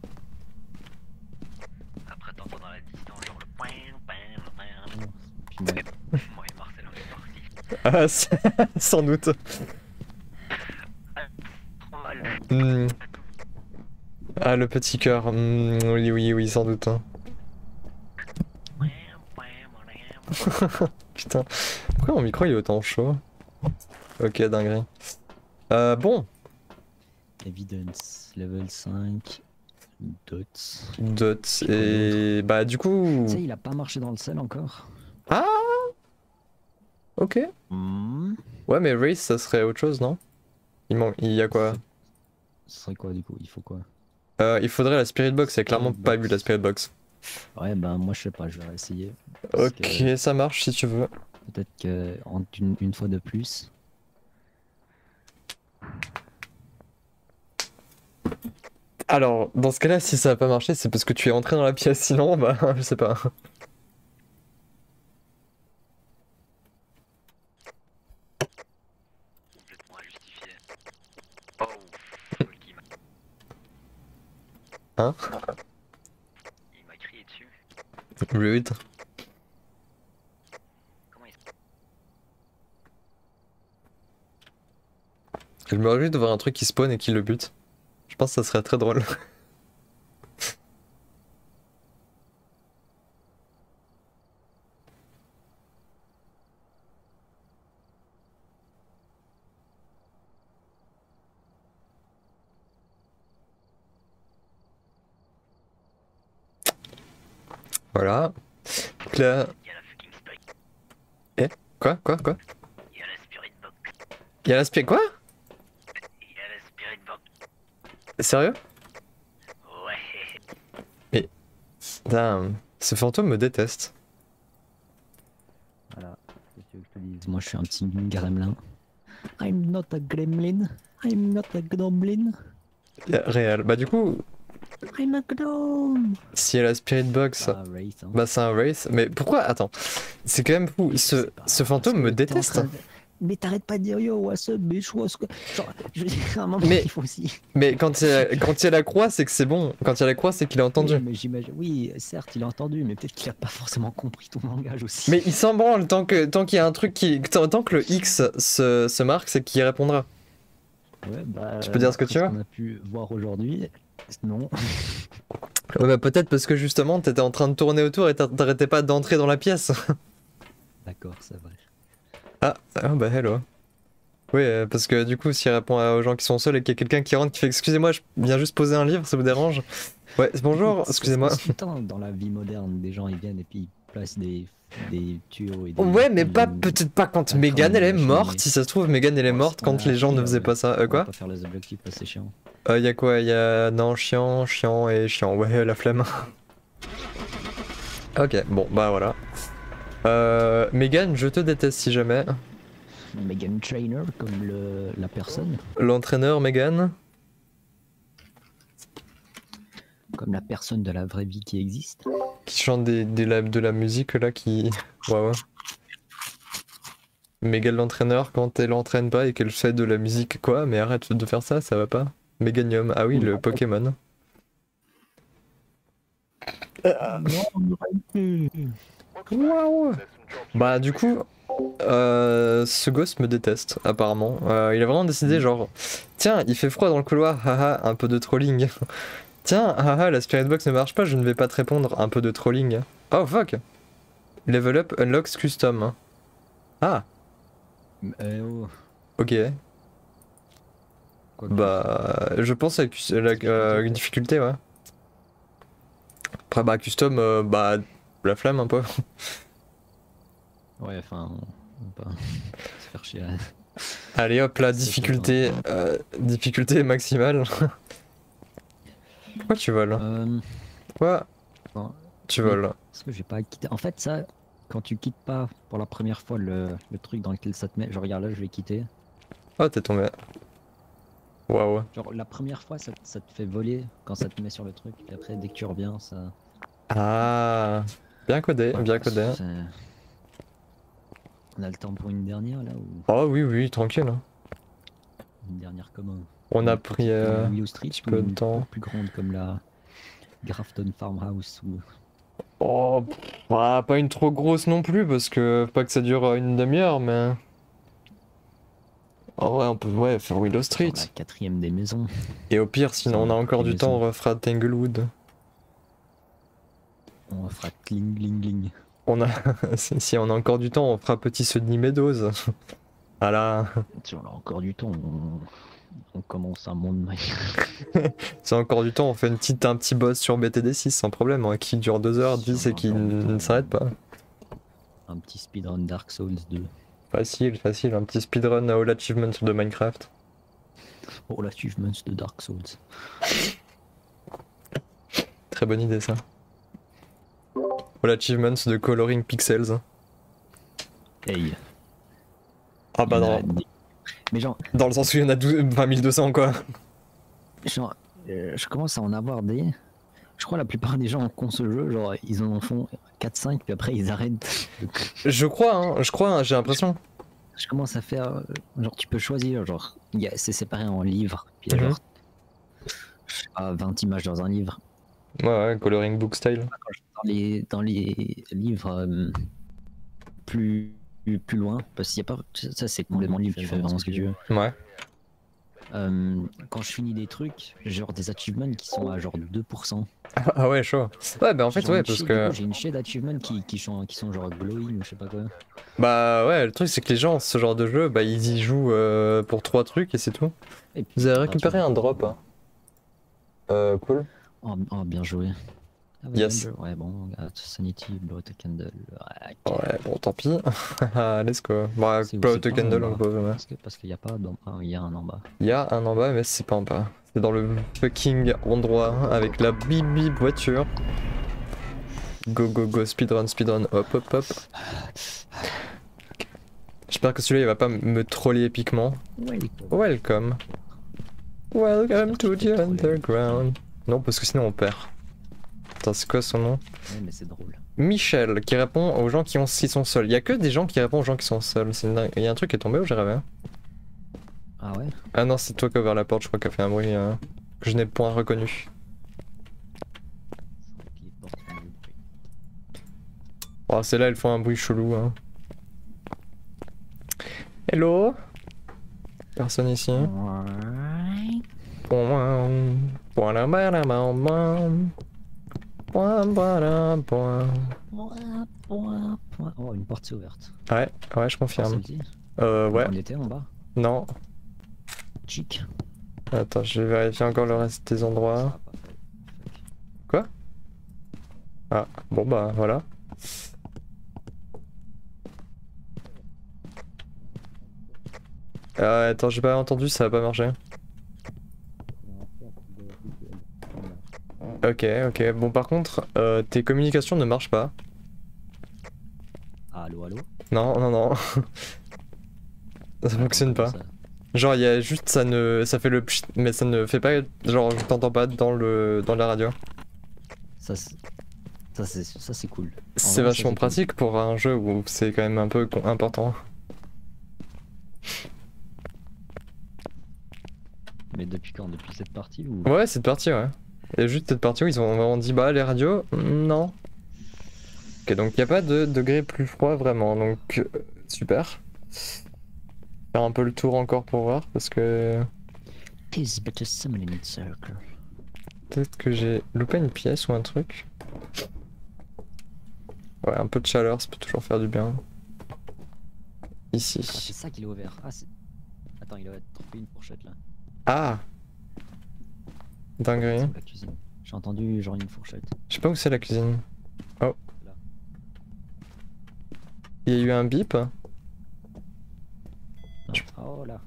Speaker 3: Après, t'entends dans la distance, genre le point.
Speaker 1: Puis moi,
Speaker 3: Moi et Marcel, on est partis.
Speaker 2: Ah, sans doute.
Speaker 3: Trop mal.
Speaker 2: Ah, le petit cœur. Oui, sans doute. Hein. Putain, pourquoi mon micro il est autant chaud? Ok, dinguerie. Bon.
Speaker 1: Evidence, level 5, dots.
Speaker 2: Dots, et bah du coup...
Speaker 1: Tu sais, il a pas marché dans le sel encore.
Speaker 2: Ah. Ok. Ouais, mais race ça serait autre chose, non? Il y a quoi?
Speaker 1: Ce serait quoi du coup? Il faut quoi?
Speaker 2: Il faudrait la spirit box, j'ai clairement pas vu la spirit box.
Speaker 1: Ouais, ben moi je sais pas, je vais essayer.
Speaker 2: Ok, ça marche si tu veux.
Speaker 1: Peut-être que une fois de plus.
Speaker 2: Alors, dans ce cas-là, si ça a pas marché, c'est parce que tu es entré dans la pièce, sinon, bah, je sais pas.
Speaker 3: Complètement injustifié. Oh, qui m'a...
Speaker 2: Hein?
Speaker 3: Il m'a crié dessus.
Speaker 2: Rude.
Speaker 3: Comment il...
Speaker 2: Je me réjouis de voir un truc qui spawn et qui le bute. Je pense que ça serait très drôle. Voilà. Donc là...
Speaker 3: Il y a la fucking spirit.
Speaker 2: Quoi?
Speaker 3: Il y a la spirit box.
Speaker 2: Il y a l'aspect quoi?
Speaker 3: Il y a la spirit box.
Speaker 2: Sérieux?
Speaker 3: Ouais.
Speaker 2: Damn. Ce fantôme me déteste.
Speaker 1: Voilà, qu'est-ce que tu veux que je te dise? Moi je suis un petit gremlin. I'm not a gremlin. I'm not a gremlin.
Speaker 2: Réel. Bah du coup,
Speaker 1: I'm a gnome.
Speaker 2: si elle a la spirit box,
Speaker 1: Bah, Wraith, hein.
Speaker 2: bah c'est un wraith. Mais pourquoi? Attends. C'est quand même fou.
Speaker 1: Je sais pas,
Speaker 2: Ce fantôme
Speaker 1: parce
Speaker 2: me
Speaker 1: que t'es en
Speaker 2: déteste.
Speaker 1: train de- Mais t'arrêtes pas de dire yo, what's up, bitch, what's up. Genre, je veux dire, à un moment,
Speaker 2: Mais-
Speaker 1: il faut aussi.
Speaker 2: Mais quand il y a la croix, c'est que c'est bon. Quand il y a la croix, c'est qu'il a entendu.
Speaker 1: Oui, mais j'imagine, oui, certes, il a entendu, mais peut-être qu'il a pas forcément compris ton langage aussi.
Speaker 2: Mais il s'en branle tant qu'il y a un truc qui... Tant que le X se marque, c'est qu'il répondra.
Speaker 1: Ouais, bah,
Speaker 2: Tu peux dire ce que
Speaker 1: d'après
Speaker 2: tu veux.
Speaker 1: qu'on a pu voir aujourd'hui, non.
Speaker 2: Ouais, bah peut-être parce que justement t'étais en train de tourner autour et t'arrêtais pas d'entrer dans la pièce.
Speaker 1: D'accord, c'est vrai.
Speaker 2: Ah bah hello. Oui, parce que du coup, s'il répond aux gens qui sont seuls et qu'il y a quelqu'un qui rentre qui fait excusez-moi, je viens juste poser un livre, ça vous dérange? Ouais, bonjour,
Speaker 1: Écoute, ça se
Speaker 2: excusez-moi.
Speaker 1: passe tout le temps dans la vie moderne, des gens ils viennent et puis ils placent des tuyaux et des
Speaker 2: Ouais, mais pas
Speaker 1: lignes
Speaker 2: peut-être pas quand
Speaker 1: à la fin
Speaker 2: Megan elle
Speaker 1: de
Speaker 2: est
Speaker 1: la
Speaker 2: morte.
Speaker 1: cheminée.
Speaker 2: Si ça se trouve, Megan elle est
Speaker 1: Bon,
Speaker 2: morte
Speaker 1: on
Speaker 2: quand
Speaker 1: a
Speaker 2: les gens ne
Speaker 1: finir,
Speaker 2: faisaient pas ça.
Speaker 1: on va
Speaker 2: Quoi?
Speaker 1: pas faire les objectifs, c'est chiant.
Speaker 2: Y a quoi? Y a non chiant, chiant et chiant. Ouais, la flemme. Ok, bon bah voilà. Megan, je te déteste si jamais.
Speaker 1: Megan Trainer comme la personne,
Speaker 2: L'entraîneur Megan.
Speaker 1: comme la personne de la vraie vie qui existe.
Speaker 2: Qui chante de la musique là qui. Ouais, ouais. Megan l'entraîneur quand elle entraîne pas et qu'elle fait de la musique quoi, mais arrête de faire ça, ça va pas. Meganium, ah oui, le Pokémon. Waouh. Bah du coup, ce gosse me déteste apparemment. Il a vraiment décidé genre, tiens, il fait froid dans le couloir, haha, un peu de trolling. Tiens, haha, la spirit box ne marche pas, je ne vais pas te répondre, un peu de trolling. Oh fuck. Level up unlocks custom. Ah,
Speaker 1: Oh,
Speaker 2: ok.
Speaker 1: quoi que-
Speaker 2: Bah, je pense avec la difficulté, ouais. Après, bah, custom, bah, la flemme un peu.
Speaker 1: Ouais, enfin, on va pas se faire chier.
Speaker 2: Allez hop, la
Speaker 1: C'est
Speaker 2: difficulté, difficulté maximale. Pourquoi tu voles? Pourquoi
Speaker 1: Bon,
Speaker 2: tu
Speaker 1: mais-
Speaker 2: voles?
Speaker 1: parce que j'ai pas quitté. En fait, ça, quand tu quittes pas pour la première fois le truc dans lequel ça te met, genre regarde là, je vais quitter.
Speaker 2: Oh, t'es tombé. Waouh.
Speaker 1: Genre la première fois, ça te fait voler quand ça te met sur le truc. Et après, dès que tu reviens, ça.
Speaker 2: Ah, bien codé, bien codé.
Speaker 1: c'est- On a le temps pour une dernière là ou
Speaker 2: Oh oui, oui, tranquille.
Speaker 1: une dernière commune.
Speaker 2: On a
Speaker 1: Une
Speaker 2: pris
Speaker 1: petite comme
Speaker 2: un
Speaker 1: Willow Street
Speaker 2: petit peu
Speaker 1: ou
Speaker 2: de
Speaker 1: une
Speaker 2: temps.
Speaker 1: plus grande comme la Grafton Farmhouse ou.
Speaker 2: Oh, bah, pas une trop grosse non plus, parce que pas que ça dure une demi-heure, mais... Oh ouais, on peut ouais, faire Willow Street.
Speaker 1: Genre la quatrième des maisons.
Speaker 2: Et au pire, sinon on a encore du temps, on
Speaker 1: maison.
Speaker 2: refera Tanglewood.
Speaker 1: On fera cling gling gling.
Speaker 2: On a... si on a encore du temps, on fera Petit Sydney Meadows. Voilà.
Speaker 1: Si on a encore du temps, on commence un monde
Speaker 2: Si on a encore du temps, on fait un petit boss sur BTD6 sans problème, hein, qui dure 2h10
Speaker 1: Si on
Speaker 2: et
Speaker 1: a
Speaker 2: qui
Speaker 1: encore du
Speaker 2: ne
Speaker 1: temps.
Speaker 2: s'arrête pas.
Speaker 1: Un petit speedrun Dark Souls 2.
Speaker 2: Facile, facile, un petit speedrun All Achievements de Minecraft.
Speaker 1: Oh, l'achievement de Dark Souls.
Speaker 2: Très bonne idée ça. All Achievements de Coloring Pixels.
Speaker 1: Hey.
Speaker 2: Ah bah
Speaker 1: il y en a
Speaker 2: non,
Speaker 1: Mais genre,
Speaker 2: dans le sens où il y en a 12 200 quoi.
Speaker 1: je commence à en avoir des. Je crois la plupart des gens qui ont ce jeu, genre, ils en font 4-5, puis après ils arrêtent.
Speaker 2: Je crois, hein, j'ai l'impression.
Speaker 1: Je commence à faire. Genre, tu peux choisir, genre, c'est séparé en livres, puis il y a
Speaker 2: Mhm.
Speaker 1: genre. Je sais pas, 20 images dans un livre.
Speaker 2: Ouais, ouais, Coloring Book Style.
Speaker 1: Dans les livres plus loin, parce qu'il y a pas. Ça, c'est complètement libre, tu fais vraiment ce que tu veux.
Speaker 2: Ouais.
Speaker 1: Quand je finis des trucs, genre des achievements qui sont à genre 2%.
Speaker 2: Ah ouais, chaud. Ouais, bah en fait,
Speaker 1: Genre
Speaker 2: ouais,
Speaker 1: une
Speaker 2: parce
Speaker 1: shade-
Speaker 2: que.
Speaker 1: J'ai une shade achievement qui sont genre glowing ou je sais pas quoi.
Speaker 2: Bah ouais, le truc c'est que les gens, ce genre de jeu, bah ils y jouent pour 3 trucs et c'est tout.
Speaker 1: Et puis,
Speaker 2: Vous avez récupéré un drop. Hein. Cool.
Speaker 1: Oh, bien joué. Ah
Speaker 2: Yes.
Speaker 1: Ouais, bon, Sanity, Blow a Candle. Ouais,
Speaker 2: Ouais, bon, tant pis. Let's go. Bah,
Speaker 1: C'est où,
Speaker 2: pas
Speaker 1: c'est
Speaker 2: auto
Speaker 1: pas en
Speaker 2: candle,
Speaker 1: bas.
Speaker 2: on peut. Ouais.
Speaker 1: Parce qu'il y a pas il y a un en bas.
Speaker 2: Il y a un en bas, mais c'est pas en bas. C'est dans le fucking endroit avec la bip bip voiture. Go go go, speedrun, speedrun, hop hop hop. J'espère que celui-là il va pas me troller épiquement. Welcome. Welcome to the underground. Non, parce que sinon on perd. Attends, c'est quoi son nom?
Speaker 1: Ouais, mais c'est drôle.
Speaker 2: Michel, qui répond aux gens qui sont seuls. Il y a que des gens qui répondent aux gens qui sont seuls. Il y a un truc qui est tombé ou j'ai rêvé?
Speaker 1: Ah ouais?
Speaker 2: Ah non, c'est toi qui as ouvert la porte, je crois qu'il a fait un bruit que je n'ai point reconnu.
Speaker 1: Les portes font du bruit.
Speaker 2: Oh, celles-là, elles font un bruit chelou. Hein. Hello? Personne ici.
Speaker 1: Ouais. Oh, une porte s'est ouverte.
Speaker 2: Ouais, ouais, je
Speaker 1: Ah,
Speaker 2: confirme.
Speaker 1: celle-ci.
Speaker 2: Ouais,
Speaker 1: On était en bas.
Speaker 2: non.
Speaker 1: Chic.
Speaker 2: Attends, je vais vérifier encore le reste des endroits. Quoi? Ah, bon bah voilà. Attends, j'ai pas entendu, ça va pas marcher. Ok, ok. Bon, par contre, tes communications ne marchent pas.
Speaker 1: Allô, allô.
Speaker 2: Non, non, non. Ça fonctionne pas.
Speaker 1: Ça.
Speaker 2: Genre, il y a juste, ça fait le pchit, mais ça ne fait pas, genre, je t'entends pas dans la radio.
Speaker 1: Ça, c'est cool. En
Speaker 2: C'est
Speaker 1: vrai, ça,
Speaker 2: vachement
Speaker 1: cool.
Speaker 2: pratique pour un jeu où c'est quand même un peu important.
Speaker 1: Mais depuis quand? Depuis cette partie ou...
Speaker 2: Ouais, cette partie, ouais. Et juste cette partie où ils ont vraiment dit, bah, les radios, non. Ok, donc il n'y a pas de degré plus froid vraiment, donc super. Faire un peu le tour encore pour voir, parce que
Speaker 1: Tis but a summoning circle.
Speaker 2: peut-être que j'ai loupé une pièce ou un truc. Ouais, un peu de chaleur, ça peut toujours faire du bien.
Speaker 1: Ah,
Speaker 2: Ici.
Speaker 1: c'est ça qu'il est ouvert. Ah, c'est... Attends, il a trouvé une fourchette là.
Speaker 2: Ah! Dinguerie.
Speaker 1: C'est où la cuisine? J'ai entendu genre une fourchette.
Speaker 2: Je sais pas où c'est la cuisine. Oh.
Speaker 1: Là.
Speaker 2: Il y a eu un bip.
Speaker 1: Non. Oh là.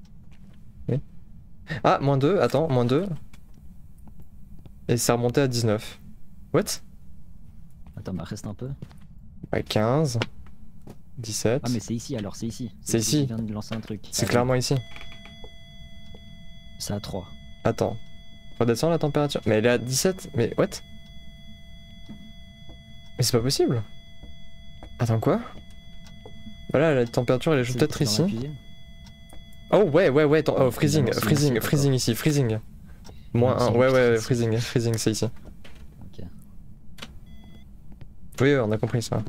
Speaker 2: Ah, -2, attends, -2. Et c'est remonté à 19. What?
Speaker 1: Attends, bah reste un peu.
Speaker 2: Ouais, 15. 17.
Speaker 1: Ah mais c'est ici alors, c'est ici.
Speaker 2: C'est ici.
Speaker 1: Je viens de lancer un truc.
Speaker 2: C'est
Speaker 1: Ah,
Speaker 2: clairement ici.
Speaker 1: C'est à 3.
Speaker 2: Attends. Redescends la température. Mais elle est à 17. Mais what? Mais c'est pas possible. Attends, quoi? Voilà, la température elle est peut-être ici. Oh ouais, ouais, ouais, attends. Oh, freezing,
Speaker 1: Dans la
Speaker 2: freezing,
Speaker 1: d'accord.
Speaker 2: freezing ici, freezing. -1.
Speaker 1: c'est
Speaker 2: Ouais, ouais,
Speaker 1: freezing.
Speaker 2: freezing, freezing, c'est ici.
Speaker 1: Ok.
Speaker 2: Oui, ouais, on a compris ça.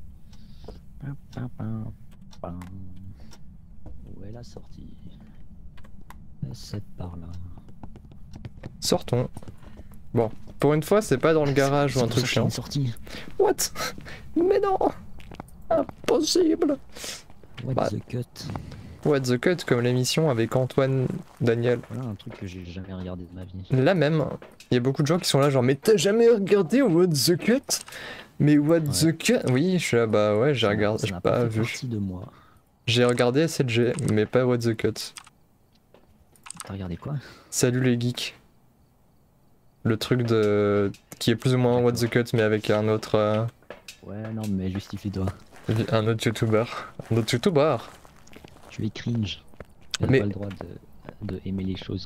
Speaker 1: Où est la sortie? C'est par là.
Speaker 2: Sortons. Bon, pour une fois, c'est pas dans le garage ou un truc chiant.
Speaker 1: Une sortie.
Speaker 2: What? Mais non! Impossible!
Speaker 1: What
Speaker 2: Bah.
Speaker 1: the cut?
Speaker 2: What the Cut, comme l'émission avec Antoine Daniel.
Speaker 1: Voilà un truc que j'ai jamais regardé de ma vie.
Speaker 2: Là même, il y a beaucoup de gens qui sont là genre mais t'as jamais regardé What the Cut? Mais What the Cut? Oui, je suis là, bah ouais, j'ai regardé,
Speaker 1: Ça
Speaker 2: j'ai
Speaker 1: n'a
Speaker 2: pas
Speaker 1: fait
Speaker 2: vu.
Speaker 1: partie de moi.
Speaker 2: J'ai regardé SLG, mais pas What the Cut.
Speaker 1: T'as regardé quoi?
Speaker 2: Salut les geeks. Le truc de... qui est plus ou moins What the Cut mais avec un autre...
Speaker 1: Ouais, non, mais justifie-toi.
Speaker 2: un autre YouTuber. Un autre YouTuber.
Speaker 1: Tu es cringe. Tu n'as
Speaker 2: Mais-
Speaker 1: pas le droit de aimer les choses.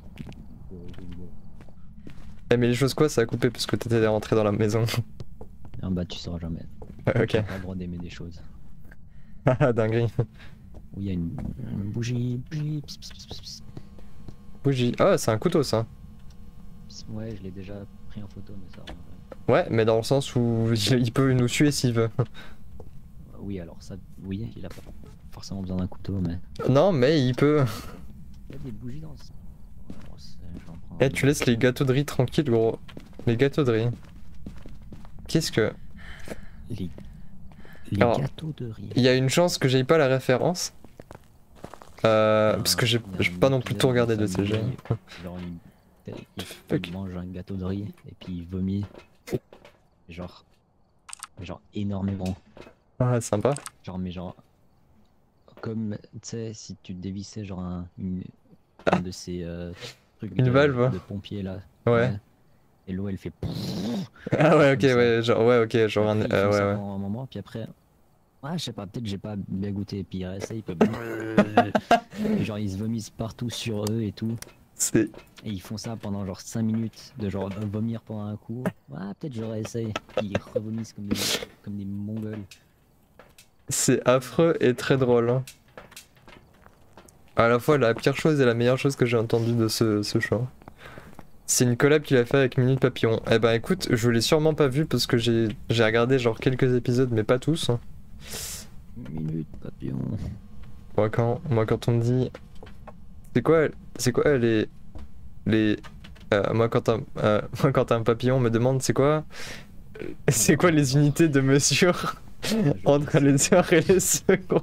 Speaker 2: Eh mais les choses quoi, ça a coupé parce que t'étais rentré dans la maison.
Speaker 1: Ah bah, tu sauras jamais.
Speaker 2: Ok.
Speaker 1: Tu n'as pas le droit d'aimer des choses.
Speaker 2: Ah dinguerie.
Speaker 1: Où il y a une bougie. Bougie. Pss, pss, pss, pss,
Speaker 2: Bougie. Ah c'est un couteau ça.
Speaker 1: pss. Ouais, je l'ai déjà pris en photo, mais ça.
Speaker 2: Ouais, mais dans le sens où il peut nous tuer s'il veut.
Speaker 1: Oui, alors ça. Oui, il a pas forcément besoin d'un couteau, mais.
Speaker 2: Non, mais il peut.
Speaker 1: Il y a des bougies dans ce. Ouais, bon, j'en prends
Speaker 2: Eh,
Speaker 1: un.
Speaker 2: tu laisses les gâteaux de riz tranquilles, gros. Les gâteaux de riz. Qu'est-ce que.
Speaker 1: Les
Speaker 2: Alors,
Speaker 1: gâteaux de riz.
Speaker 2: Il y a une chance que j'aie pas la référence. Parce que j'ai
Speaker 1: Il y a
Speaker 2: pas
Speaker 1: un
Speaker 2: non plus tout
Speaker 1: épisode
Speaker 2: regardé de
Speaker 1: famille,
Speaker 2: CG.
Speaker 1: Genre,
Speaker 2: Fuck.
Speaker 1: il mange un gâteau de riz et puis il vomit. Genre énormément.
Speaker 2: Ah, sympa.
Speaker 1: Mais genre. Comme, tu sais, si tu dévissais genre un de ces trucs
Speaker 2: Une valve.
Speaker 1: de pompier là.
Speaker 2: Ouais.
Speaker 1: Et l'eau elle fait.
Speaker 2: Ah ouais, ok,
Speaker 1: Comme ça.
Speaker 2: ouais, genre, ouais, ok, genre un.
Speaker 1: Après, ils font
Speaker 2: Ouais,
Speaker 1: ça
Speaker 2: ouais.
Speaker 1: pendant un moment, puis après. Ouais, je sais pas, peut-être j'ai pas bien goûté, puis il restait, il peut. Et genre ils se vomissent partout sur eux et tout.
Speaker 2: C'est.
Speaker 1: Et ils font ça pendant genre 5 minutes, de genre vomir pendant un coup. Ouais, peut-être j'aurais essayé. Puis ils revomissent comme des mongols.
Speaker 2: C'est affreux et très drôle. Hein. À la fois la pire chose et la meilleure chose que j'ai entendue de ce show. C'est une collab qu'il a fait avec Minute Papillon. Eh ben écoute, je l'ai sûrement pas vu parce que j'ai regardé genre quelques épisodes mais pas tous.
Speaker 1: Minute papillon.
Speaker 2: Moi quand on me dit... C'est quoi elle est... les... moi, quand un papillon me demande c'est quoi les unités de mesure entre les heures et les secondes.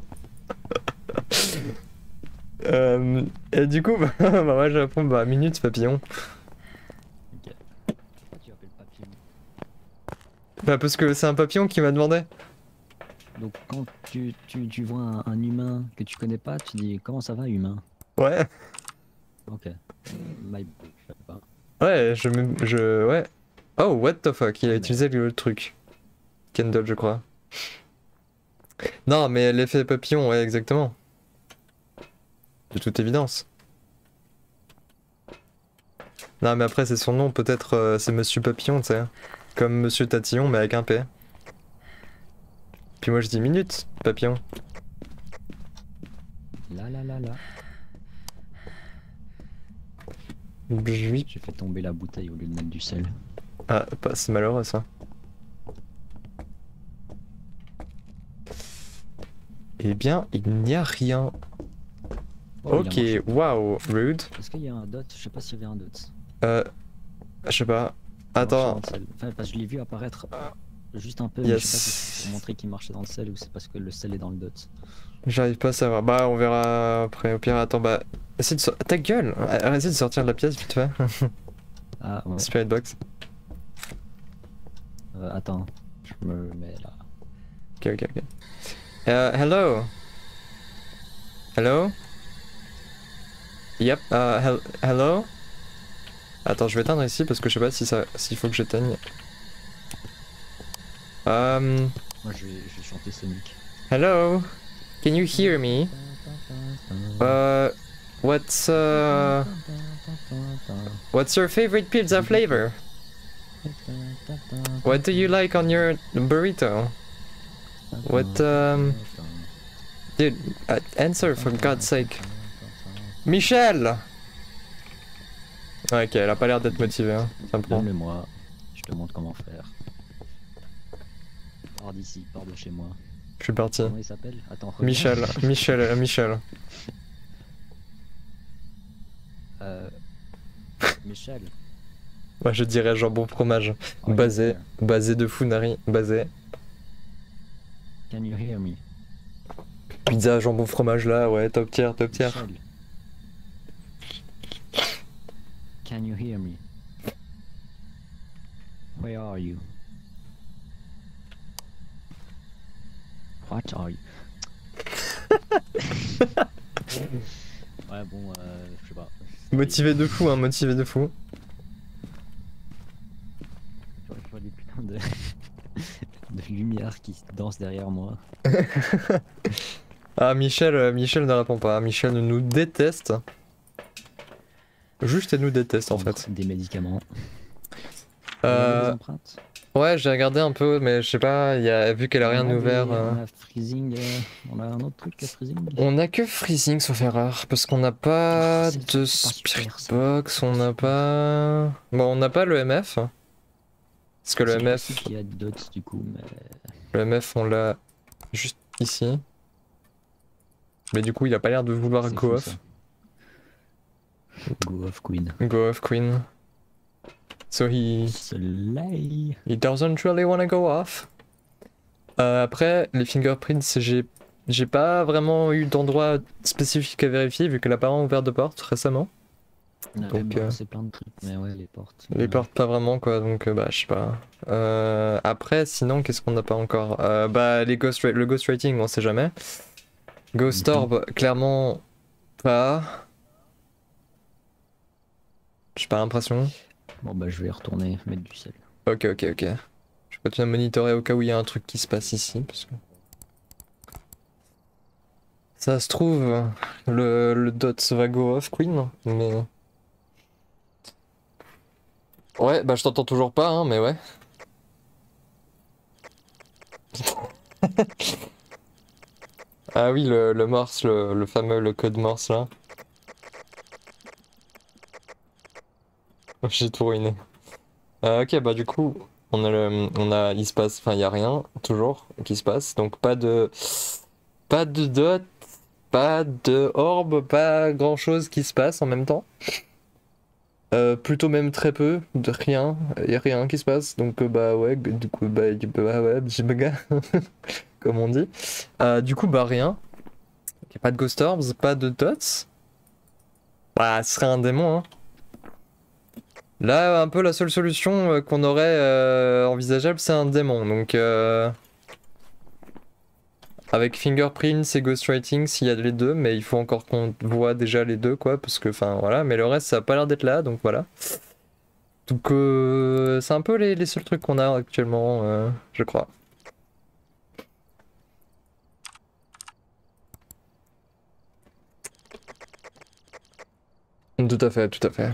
Speaker 2: Et du coup, bah, moi je réponds bah minutes papillon.
Speaker 1: Ok. Pourquoi tu appelles papillon?
Speaker 2: Bah parce que c'est un papillon qui m'a demandé.
Speaker 1: Donc quand tu vois un humain que tu connais pas, tu dis comment ça va humain?
Speaker 2: Ouais,
Speaker 1: Ok. My bad, je sais pas.
Speaker 2: ouais, ouais. Oh, what the fuck, il a
Speaker 1: Mais-
Speaker 2: utilisé le truc. Kendall, je crois. Non, mais l'effet papillon, ouais, exactement. De toute évidence. Non, mais après, c'est son nom, peut-être c'est Monsieur Papillon, tu sais. Comme Monsieur Tatillon, mais avec un P. Puis moi, je dis minute, papillon.
Speaker 1: Là là là là.
Speaker 2: Oui.
Speaker 1: J'ai fait tomber la bouteille au lieu de mettre du sel.
Speaker 2: Ah, bah, c'est malheureux ça. Eh bien, il n'y a rien.
Speaker 1: Oh, il a
Speaker 2: Ok,
Speaker 1: marché.
Speaker 2: waouh, rude.
Speaker 1: Est-ce qu'il y a un dot? Je sais pas s'il y avait un dot.
Speaker 2: Je sais pas.
Speaker 1: Il marchait
Speaker 2: Attends.
Speaker 1: dans le sel. Enfin, parce que je l'ai vu apparaître juste un peu, mais je sais pas si c'est pour montrer qu'il marchait dans le sel ou c'est parce que le sel est dans le dot.
Speaker 2: J'arrive pas à savoir. Bah, on verra après. Au pire, attends, bah. Essaye de Ta gueule! Essaye de sortir de la pièce vite fait.
Speaker 1: Ah ouais.
Speaker 2: Spirit Box.
Speaker 1: Attends, je me mets là.
Speaker 2: Ok. Hello? Hello? Yep, hello? Attends, je vais éteindre ici parce que je sais pas s'il faut que j'éteigne.
Speaker 1: Moi je vais chanter Sonic.
Speaker 2: Hello? Can you hear me? What's your favorite pizza flavor? What do you like on your burrito? What, Dude, answer for God's sake. Michel! Ouais, ok, elle a pas l'air d'être motivée, hein. Ça me prend.
Speaker 1: Donne-le-moi, je te montre comment faire. Pars d'ici, pars de chez moi.
Speaker 2: Je suis parti.
Speaker 1: Comment il s'appelle? Attends, reviens.
Speaker 2: Michel.
Speaker 1: Michel.
Speaker 2: Moi je dirais jambon fromage.
Speaker 1: Oh,
Speaker 2: Basé
Speaker 1: yeah.
Speaker 2: de Funari. Basé.
Speaker 1: Can you hear me?
Speaker 2: Pizza jambon fromage là, ouais, top tier.
Speaker 1: Michel. Can you hear me? Where are you? What are you? Ouais bon, je sais pas.
Speaker 2: Motivé de fou, hein, motivé de fou.
Speaker 1: Je vois des putains de... de lumière qui dansent derrière moi.
Speaker 2: Ah Michel ne répond pas, Michel nous déteste. Juste elle nous déteste en fait.
Speaker 1: Des médicaments. Vous avez des empreintes?
Speaker 2: Ouais, j'ai regardé un peu, mais je sais pas, vu qu'elle a rien ouvert.
Speaker 1: On a freezing, on a un autre truc à freezing.
Speaker 2: On a que freezing sauf erreur, parce qu'on n'a pas
Speaker 1: Oh,
Speaker 2: de
Speaker 1: c'est pas
Speaker 2: spirit
Speaker 1: super, ça.
Speaker 2: box, on n'a pas. Bon, on n'a pas le MF. Parce que le
Speaker 1: C'est
Speaker 2: MF.
Speaker 1: possible qu'il y a d'autres du coup, mais...
Speaker 2: Le MF, on l'a juste ici. Mais du coup, il a pas l'air de vouloir
Speaker 1: c'est
Speaker 2: go
Speaker 1: fou,
Speaker 2: off.
Speaker 1: ça. Go off Queen.
Speaker 2: Go off Queen. So
Speaker 1: Soleil.
Speaker 2: he doesn't really wanna go off. Après, les fingerprints, j'ai pas vraiment eu d'endroit spécifique à vérifier vu qu'elle a pas ouvert de porte récemment. Donc,
Speaker 1: c'est plein de trucs, mais ouais, les portes.
Speaker 2: Les portes pas vraiment quoi, donc bah je sais pas. Après, sinon, qu'est-ce qu'on n'a pas encore? Bah le ghostwriting, on sait jamais. Ghost Orb, clairement pas. J'ai pas l'impression.
Speaker 1: Bon bah je vais retourner mettre du sel.
Speaker 2: Ok. Je vais continuer à monitorer au cas où il y a un truc qui se passe ici. Parce que... Ça se trouve, le dot va go off Queen, mais... Ouais, bah je t'entends toujours pas, hein, mais ouais. Ah oui, le morse, le fameux le code morse là. J'ai tout ruiné. Ok, bah du coup, il se passe, enfin il y a rien toujours qui se passe, donc pas de dot, pas de orbe, pas grand chose qui se passe en même temps. Plutôt même très peu, de rien, y a rien qui se passe, donc bah ouais, du coup bah ouais, jibaga, comme on dit. Du coup bah rien, y a pas de Ghost Orbs, pas de Dots. Bah ce serait un démon hein. Là un peu la seule solution qu'on aurait envisageable c'est un démon, donc avec Fingerprints et Ghostwriting s'il y a les deux, mais il faut encore qu'on voit déjà les deux quoi, parce que enfin voilà, mais le reste ça a pas l'air d'être là, donc voilà. Donc c'est un peu les seuls trucs qu'on a actuellement, je crois. Tout à fait, tout à fait.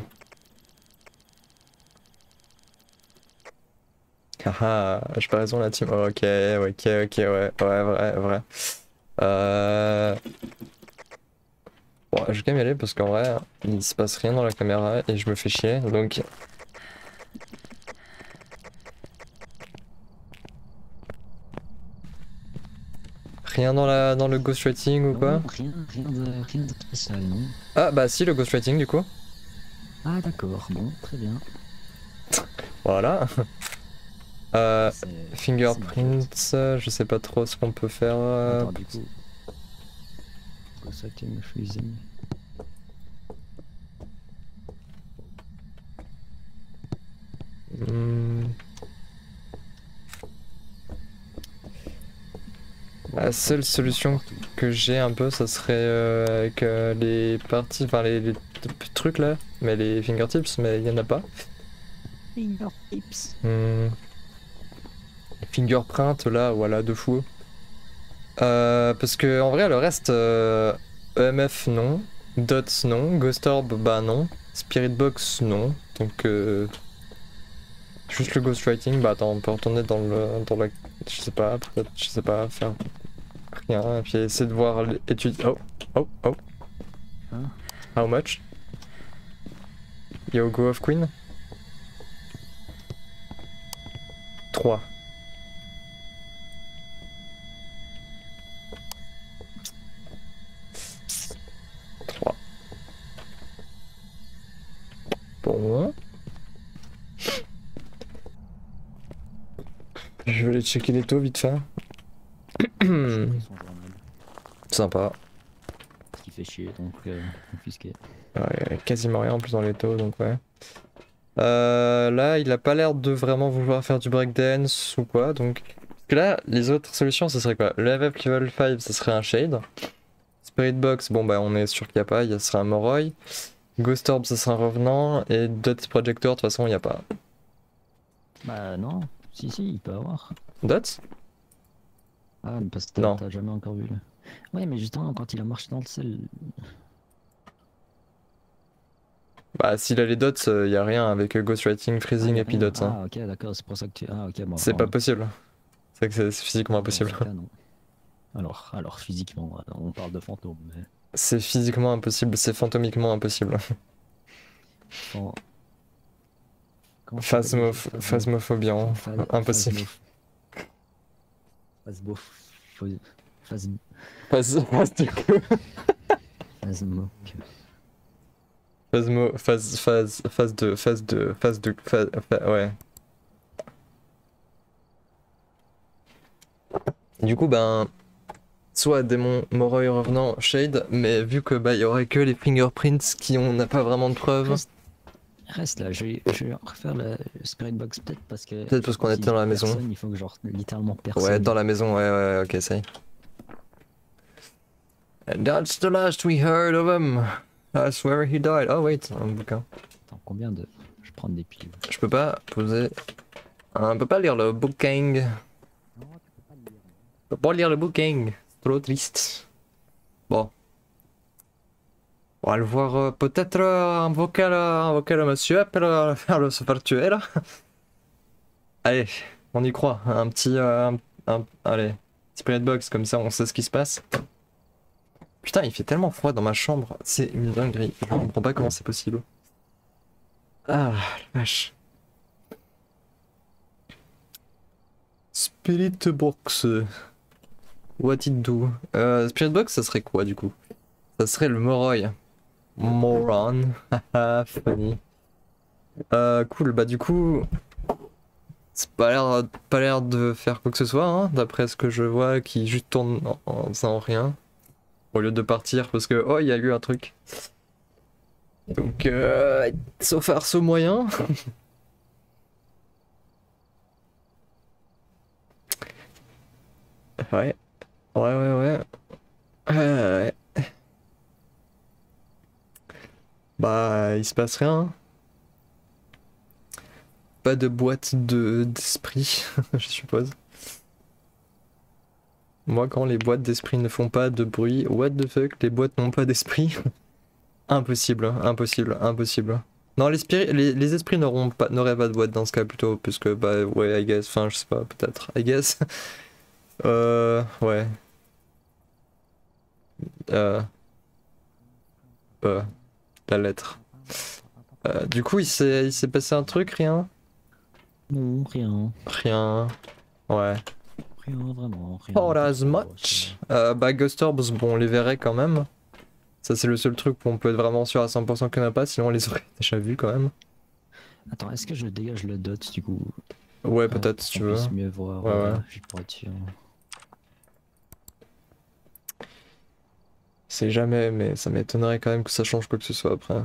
Speaker 2: Haha, j'ai pas raison la team. Oh, ok, ok, ouais, vrai, vrai. Bon, je vais quand même y aller parce qu'en vrai, il se passe rien dans la caméra et je me fais chier, donc... Rien dans le ghostwriting ou quoi?
Speaker 1: Non, rien de spécial, non.
Speaker 2: Ah bah si, le ghostwriting du coup.
Speaker 1: Ah d'accord, bon, très bien.
Speaker 2: Voilà.
Speaker 1: C'est
Speaker 2: Fingerprints, je sais pas trop ce qu'on peut faire.
Speaker 1: Attends, du coup... Ghostwriting, freezing...
Speaker 2: La seule solution que j'ai un peu, ça serait avec les parties, enfin les trucs là, mais les fingertips, mais il y en a pas.
Speaker 1: Fingertips.
Speaker 2: Fingerprint là, voilà, de fou. Parce que en vrai, le reste, EMF non, Dots non, Ghost Orb bah non, Spirit Box non, donc juste le Ghostwriting, bah attends, on peut retourner dans la, je sais pas, peut-être, je sais pas, faire rien, et puis essayer de voir l'étude. Oh.
Speaker 1: Hein?
Speaker 2: How much? Yo, Go of Queen? 3. Bon. Je vais aller checker les taux vite fait. Sympa.
Speaker 1: Ce qui fait chier, donc confisqué.
Speaker 2: Ouais, quasiment rien en plus dans les taux, donc ouais. Là, il a pas l'air de vraiment vouloir faire du breakdance ou quoi, donc... Parce que là, les autres solutions, ce serait quoi? Le FF Level 5, ce serait un Shade. Spirit Box, bon bah on est sûr qu'il n'y a pas, ce serait un Moroi. Ghost Orb, ce serait un Revenant. Et Dot Projector, de toute façon, il n'y a pas.
Speaker 1: Bah non, si, il peut avoir.
Speaker 2: Dot?
Speaker 1: Ah, mais parce que
Speaker 2: Non.
Speaker 1: t'as jamais encore vu le... Ouais, mais justement, quand il a marché dans le sel...
Speaker 2: Bah s'il a les dots, il y a rien avec Ghostwriting, Freezing
Speaker 1: y a
Speaker 2: et puis
Speaker 1: rien.
Speaker 2: dots. Hein.
Speaker 1: Ah, ok, d'accord, c'est pour ça que tu... Ah, ok, bon.
Speaker 2: C'est pas
Speaker 1: pardon.
Speaker 2: possible. C'est que c'est physiquement impossible.
Speaker 1: Dans ce cas, non. Alors, physiquement, on parle de fantômes, mais...
Speaker 2: C'est physiquement impossible, c'est fantomiquement impossible.
Speaker 1: Bon.
Speaker 2: Phasmophobiant, impossible. Phase du coup. Ouais. Du coup, ben, soit démon, Moroi revenant, Shade, mais vu que bah il y aurait que les fingerprints qui on n'a pas vraiment de preuves.
Speaker 1: Reste là, je vais refaire le Spirit Box peut-être parce que.
Speaker 2: Peut-être parce qu'on était dans la maison.
Speaker 1: Il faut que genre littéralement personne.
Speaker 2: Ouais, dans la maison, ouais, ok, ça y est. And that's the last we heard of him. That's where he died. Oh wait, un bouquin.
Speaker 1: Attends, combien de. Je prends des piles.
Speaker 2: Je peux pas poser. On peut pas lire le booking.
Speaker 1: Non, tu peux pas le lire.
Speaker 2: Je peux pas lire le booking. C'est trop triste. Bon. On va le voir peut-être invoquer le monsieur après se faire tuer là. Allez, on y croit. Un petit. Allez, Spirit Box, comme ça on sait ce qui se passe. Putain, il fait tellement froid dans ma chambre. C'est une dinguerie. Je comprends pas comment c'est possible. Ah, la vache. Spirit Box. What it do? Spirit Box, ça serait quoi du coup? Ça serait le Moroi. Moron. Haha, funny. Cool, bah du coup, c'est pas l'air de faire quoi que ce soit, hein, d'après ce que je vois, qui juste tourne en faisant rien, au lieu de partir parce que, oh, il y a eu un truc. Donc, so far, so moyen. Ouais, ouais. Ouais. Bah, il se passe rien. Pas de boîte d'esprit, je suppose. Moi, quand les boîtes d'esprit ne font pas de bruit, what the fuck, les boîtes n'ont pas d'esprit. Impossible, impossible. Non, les esprits n'auraient pas de boîte dans ce cas plutôt, puisque bah ouais, I guess, enfin je sais pas, peut-être, I guess. Ouais. Euh, euh, la lettre. Du coup, il s'est passé un truc, rien?
Speaker 1: Non, rien.
Speaker 2: Rien. Ouais.
Speaker 1: Rien, vraiment, rien.
Speaker 2: Not
Speaker 1: pas
Speaker 2: as
Speaker 1: trop,
Speaker 2: much. Bah Ghost Orbs, bon, on les verrait quand même. Ça c'est le seul truc où on peut être vraiment sûr à 100% qu'il n'y en a pas, sinon on les aurait déjà vus quand même.
Speaker 1: Attends, est-ce que je dégage le dot du coup?
Speaker 2: Ouais, peut-être si tu
Speaker 1: On
Speaker 2: veux.
Speaker 1: puisse mieux voir,
Speaker 2: Ouais.
Speaker 1: juste pour être sûr.
Speaker 2: C'est jamais, mais ça m'étonnerait quand même que ça change quoi que ce soit après.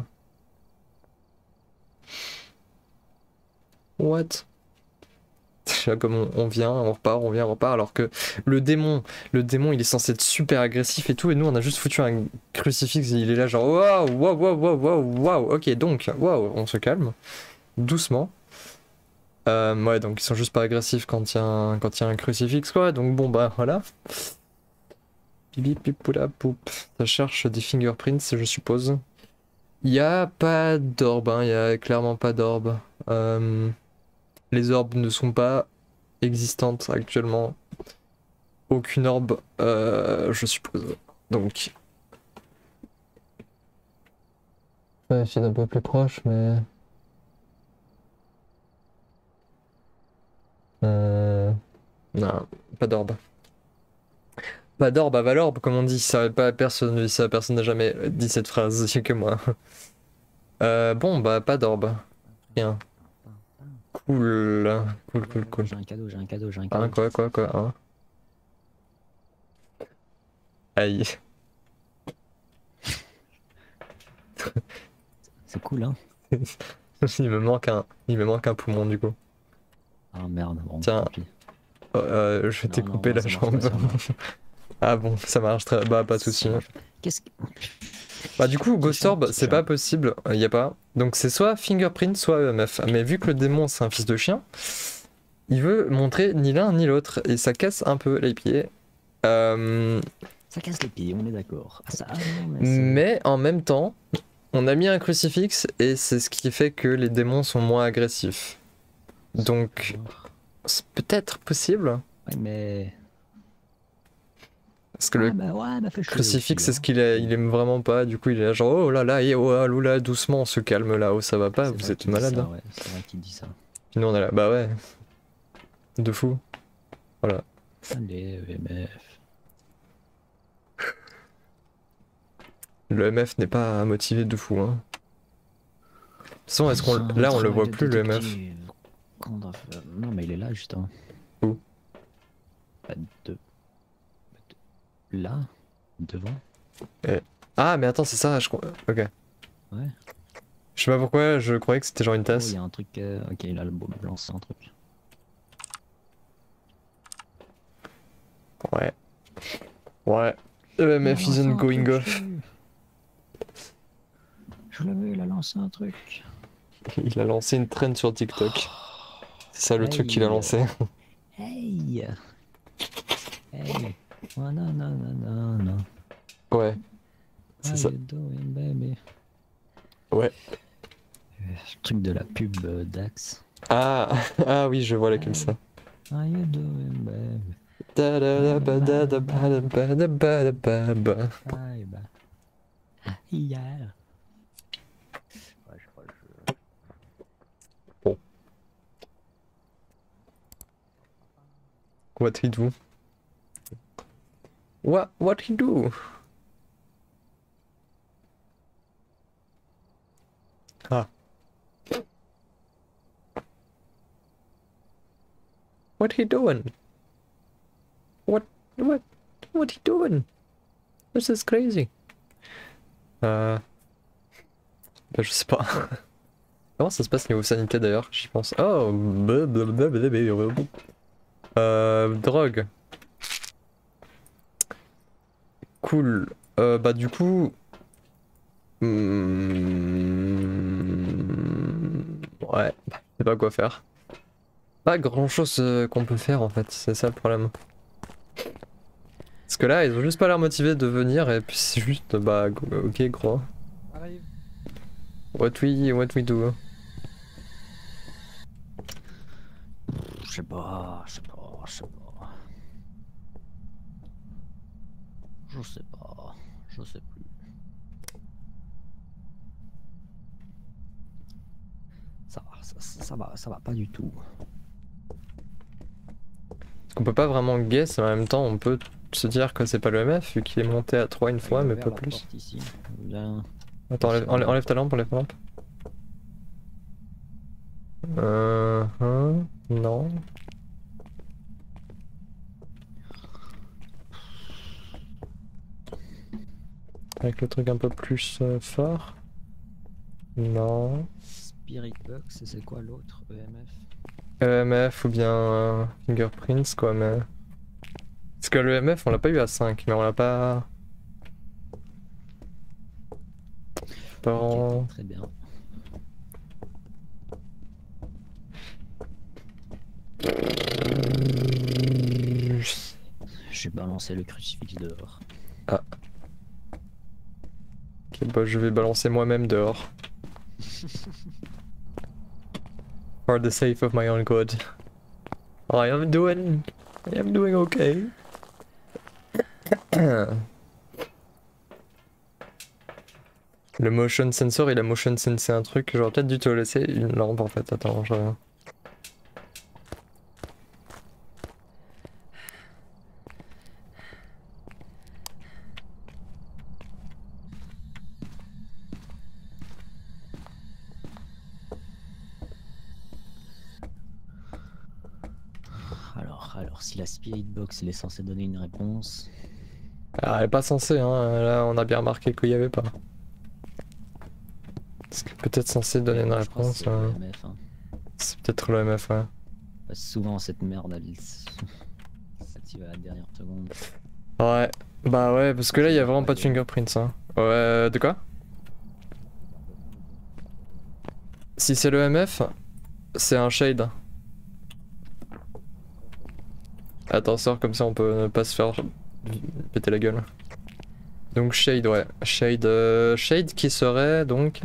Speaker 2: What? Là, comme on vient, on repart, on vient, on repart, alors que le démon, il est censé être super agressif et tout, et nous on a juste foutu un crucifix et il est là genre waouh, ok donc, waouh, on se calme, doucement. Ouais, donc ils sont juste pas agressifs quand il y a un crucifix quoi, donc bon bah voilà. Pipi pipoula poup. Ça cherche des fingerprints, je suppose. Il y a pas d'orbe, hein, il y a clairement pas d'orbe. Les orbes ne sont pas existantes actuellement. Aucune orbe, je suppose. Donc. Je vais essayer d'un peu plus proche, mais. Non, pas d'orbe. Pas d'orbe à Valorbe, comme on dit. Ça, pas, personne ne dit ça, personne n'a jamais dit cette phrase, c'est que moi. Bon, bah, pas d'orbe. Rien. Cool. Cool.
Speaker 1: J'ai un cadeau, j'ai un cadeau.
Speaker 2: Hein, quoi, hein. Aïe.
Speaker 1: C'est cool, hein?
Speaker 2: Il me manque un poumon du coup.
Speaker 1: Ah merde, bon,
Speaker 2: Tiens.
Speaker 1: tant pis.
Speaker 2: Je t'ai
Speaker 1: Non,
Speaker 2: coupé
Speaker 1: non,
Speaker 2: la
Speaker 1: ça marche
Speaker 2: jambe.
Speaker 1: pas, ça marche.
Speaker 2: Ah bon, ça marche très. Bah, pas de soucis.
Speaker 1: Ça marche pas. Qu'est-ce que...
Speaker 2: Bah, du coup, Ghost Orb,
Speaker 1: Petit
Speaker 2: c'est
Speaker 1: chat.
Speaker 2: pas possible. Y a pas. Donc, c'est soit Fingerprint, soit EMF. Mais vu que le démon, c'est un fils de chien, il veut montrer ni l'un ni l'autre. Et ça casse un peu les pieds.
Speaker 1: Ça casse les pieds, on est d'accord. Ah, ça... ah, non,
Speaker 2: Mais en même temps, on a mis un crucifix et c'est ce qui fait que les démons sont moins agressifs. Donc, c'est peut-être possible.
Speaker 1: Ouais, mais...
Speaker 2: Parce que le
Speaker 1: fais chier
Speaker 2: crucifix,
Speaker 1: aussi,
Speaker 2: c'est ce qu'il aime vraiment pas. Du coup, il est là genre, oh là là, oh là, doucement, on se calme là, oh ça va pas,
Speaker 1: C'est
Speaker 2: vous
Speaker 1: vrai
Speaker 2: êtes
Speaker 1: qu'il dit
Speaker 2: malade.
Speaker 1: ça, ouais, c'est vrai qu'il dit ça.
Speaker 2: Puis nous on est là, bah ouais. De fou. Voilà.
Speaker 1: Allez, EMF.
Speaker 2: Le MF n'est pas motivé de fou, hein. De toute façon, est-ce qu'on. Là, on le voit plus, le MF.
Speaker 1: Non, mais il est là, justement.
Speaker 2: Où?
Speaker 1: Là, devant.
Speaker 2: Ah, mais attends, c'est ça, je crois. Ok.
Speaker 1: Ouais.
Speaker 2: Je sais pas pourquoi, je croyais que c'était genre une
Speaker 1: Oh,
Speaker 2: tasse.
Speaker 1: il y a un truc. Ok, il a le beau lance un truc.
Speaker 2: Ouais. EMF
Speaker 1: Il a
Speaker 2: isn't
Speaker 1: lancé un
Speaker 2: going
Speaker 1: truc,
Speaker 2: off.
Speaker 1: Je l'ai vu, il a lancé un truc.
Speaker 2: Il a lancé une traîne sur TikTok. C'est ça le truc qu'il a lancé.
Speaker 1: Hey. Oh, non.
Speaker 2: Ouais. C'est ça.
Speaker 1: How you doing, baby?
Speaker 2: Ouais.
Speaker 1: Truc de la pub d'Axe.
Speaker 2: Ah oui, je vois laquelle ça.
Speaker 1: How you doing, baby? Bye, bye. Hier. Ouais, je crois que je...
Speaker 2: Bon. What he do? What he do? Ah. What he doing? What he doing? This is crazy. Bah, je sais pas. Comment ça se passe niveau sanité d'ailleurs? J'y pense. Oh, drogue. Cool. Bah du coup... Ouais, je sais pas quoi faire. Pas grand chose qu'on peut faire en fait, c'est ça le problème. Parce que là, ils ont juste pas l'air motivés de venir et puis c'est juste, bah ok gros. What we do?
Speaker 1: Je sais pas, je sais pas, je sais pas. Je sais pas, je sais plus. Ça va pas du tout.
Speaker 2: Parce qu'on peut pas vraiment guess, mais en même temps on peut se dire que c'est pas le MF vu qu'il est monté à 3 une fois mais pas plus.
Speaker 1: Ici. Bien.
Speaker 2: Attends, enlève ta lampe, enlève ta lampe. Non. Avec le truc un peu plus fort. Non.
Speaker 1: Spirit Box, c'est quoi l'autre? EMF?
Speaker 2: EMF ou bien Fingerprints quoi, mais... Parce que le EMF on l'a pas eu à 5, mais on l'a pas...
Speaker 1: Ok, très bien. J'ai balancé le crucifix dehors.
Speaker 2: Ah. Ok, bah je vais balancer moi-même dehors. For the sake of my own good. I am doing okay. Le motion sensor, il a motion sensé un truc, j'aurais peut-être dû te laisser une lampe en fait, attends, je reviens.
Speaker 1: Alors si la Spirit Box elle est censée donner une réponse...
Speaker 2: Ah, elle est pas censée, hein, là on a bien remarqué qu'il y avait pas. C'est peut-être censé donner une réponse.
Speaker 1: C'est le MF, hein.
Speaker 2: C'est peut-être le MF, ouais.
Speaker 1: Parce que souvent cette merde elle s'active à la dernière seconde.
Speaker 2: Ouais, bah ouais, parce que là il y a vraiment pas de fingerprints, hein. Ouais, de quoi? Si c'est le MF, c'est un shade. Attends, sors comme ça on peut ne pas se faire péter la gueule. Donc shade, ouais. Shade qui serait donc...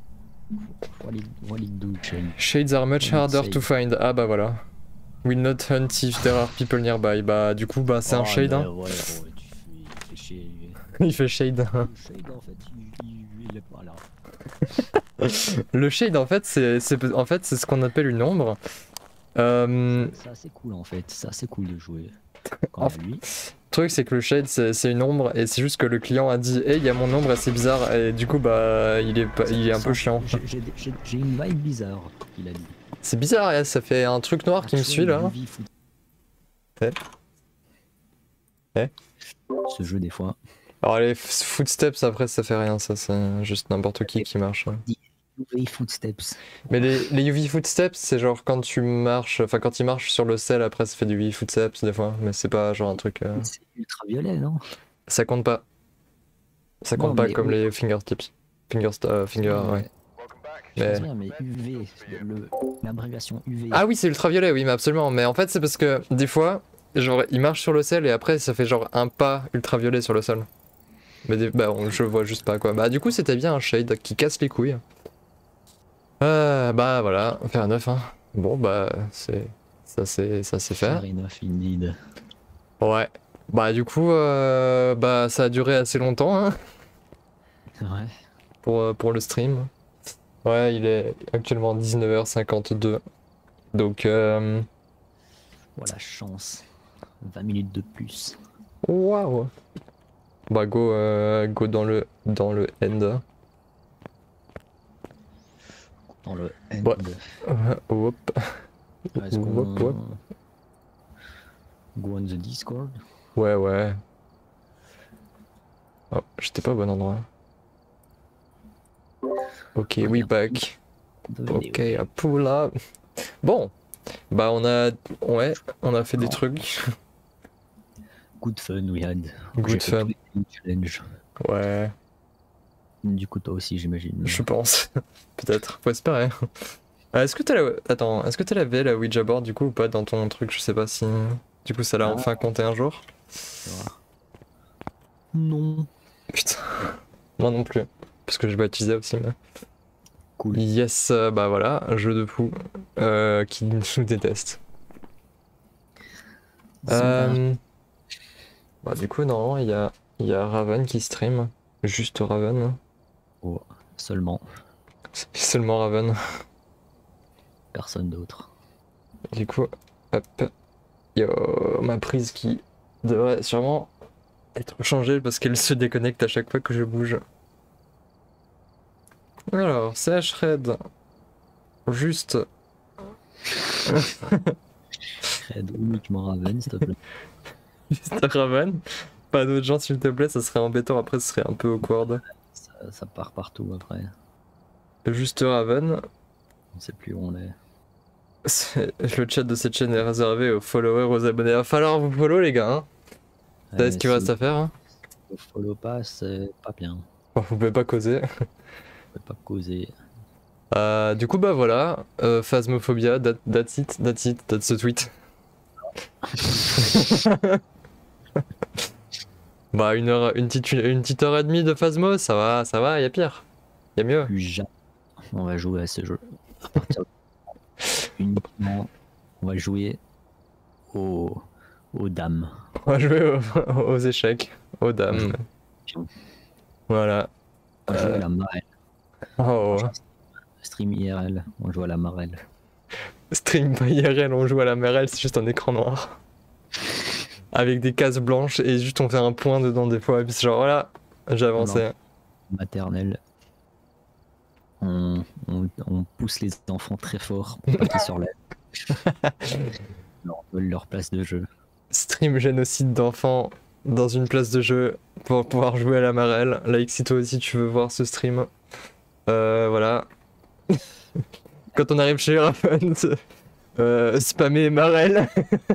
Speaker 1: What it do, Shade?
Speaker 2: Shades are much harder to find. Ah bah voilà. Will not hunt if there are people nearby. Bah du coup bah c'est un shade, hein.
Speaker 1: Ouais, tu fais chier.
Speaker 2: Il fait shade.
Speaker 1: Le Shade en fait il est pas là.
Speaker 2: Le shade en fait c'est ce qu'on appelle une ombre.
Speaker 1: C'est assez cool en fait, c'est assez cool de jouer. Quand il y a lui.
Speaker 2: Le truc c'est que le shade c'est une ombre et c'est juste que le client a dit hey il y a mon ombre et c'est bizarre et du coup bah il est un peu chiant.
Speaker 1: J'ai une vibe bizarre, il a dit.
Speaker 2: C'est bizarre, hein, ça fait un truc noir qui me suit là.
Speaker 1: Ce jeu des fois.
Speaker 2: Alors les footsteps après ça fait rien, ça c'est juste n'importe qui marche.
Speaker 1: UV footsteps.
Speaker 2: Mais les UV footsteps c'est genre quand tu marches, enfin quand il marche sur le sel après ça fait du UV footsteps des fois, mais c'est pas genre un truc...
Speaker 1: C'est ultraviolet non?
Speaker 2: Ça compte pas. Ça compte pas comme les fingertips. Finger, ouais.
Speaker 1: Mais UV, l'abréviation UV.
Speaker 2: Ah oui c'est ultraviolet oui mais absolument, mais en fait c'est parce que des fois, genre il marche sur le sel et après ça fait genre un pas ultraviolet sur le sol. Mais bah je vois juste pas quoi. Bah du coup c'était bien un shade qui casse les couilles. Bah voilà, faire un 9 hein. Bon bah ça c'est fait.
Speaker 1: Fair enough indeed.
Speaker 2: Ouais. Bah du coup bah ça a duré assez longtemps hein.
Speaker 1: Ouais.
Speaker 2: Pour le stream. Ouais, il est actuellement 19h52. Donc
Speaker 1: Voilà chance. 20 minutes de plus.
Speaker 2: Waouh. Bah go dans le end.
Speaker 1: Dans le end.
Speaker 2: Ouais. Hop.
Speaker 1: Est-ce
Speaker 2: Hop, hop.
Speaker 1: Go on the Discord.
Speaker 2: Ouais, ouais. Oh, j'étais pas au bon endroit. Ok, we back. Ok, à pull up. Bon, bah on a fait des trucs.
Speaker 1: Good fun we had.
Speaker 2: Good
Speaker 1: J'ai fait
Speaker 2: fun.
Speaker 1: tous les challenges.
Speaker 2: Ouais,
Speaker 1: Du coup, toi aussi, j'imagine.
Speaker 2: je pense. Peut-être, faut espérer. Est-ce que t'as la... Attends, est-ce que t'as lavé la Ouija board du coup ou pas dans ton truc? Je sais pas si... Du coup ça l'a enfin compté un jour.
Speaker 1: C'est rare. Non.
Speaker 2: Putain. Moi non plus. Parce que je baptisais aussi, mais...
Speaker 1: Cool.
Speaker 2: Yes, bah voilà, un jeu de fou qui nous déteste. Bah du coup, non, il y a Raven qui stream. Juste Raven.
Speaker 1: Oh, seulement.
Speaker 2: Seulement Raven.
Speaker 1: Personne d'autre.
Speaker 2: Du coup, hop. Yo, ma prise qui devrait sûrement être changée parce qu'elle se déconnecte à chaque fois que je bouge. Alors, CH Red. Juste.
Speaker 1: Red, uniquement Raven, s'il te plaît.
Speaker 2: Juste Raven. Pas d'autres gens s'il te plaît, ça serait embêtant après, ce serait un peu awkward.
Speaker 1: Ça part partout après.
Speaker 2: Juste Raven.
Speaker 1: On sait plus où on est.
Speaker 2: Le chat de cette chaîne est réservé aux followers, aux abonnés. Il va falloir vous follow les gars. Hein. Vous savez ce qu'il reste à faire. Hein.
Speaker 1: Le follow pas, c'est pas bien.
Speaker 2: Bon, vous pouvez pas causer.
Speaker 1: On peut pas causer.
Speaker 2: Du coup bah voilà, Phasmophobia, that's it, that's the tweet. Bah une petite heure et demie de Phasmo, ça va, y a pire. Y a mieux.
Speaker 1: Plus jamais on va jouer à ce jeu. À partir de... Uniquement, on va jouer aux dames.
Speaker 2: On va jouer aux échecs, aux dames. Voilà.
Speaker 1: On va jouer à la marelle.
Speaker 2: Oh.
Speaker 1: Stream IRL, on joue à la marelle.
Speaker 2: Stream by IRL, on joue à la MRL, c'est juste un écran noir. Avec des cases blanches et juste on fait un point dedans des fois. Et puis c'est genre voilà, j'ai avancé.
Speaker 1: Maternelle. On pousse les enfants très fort pour pas qu'ils se relèvent. Leur place de jeu.
Speaker 2: Stream génocide d'enfants dans une place de jeu pour pouvoir jouer à la marelle. Like si toi aussi tu veux voir ce stream. Voilà. Quand on arrive chez Raven, spammer marelle.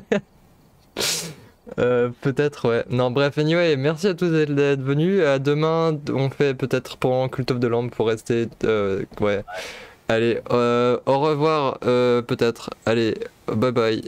Speaker 2: Peut-être ouais. Non bref anyway, merci à tous d'être venus. À demain on fait peut-être pour Cult of the Lamb pour rester ouais. Allez au revoir peut-être. Allez bye bye.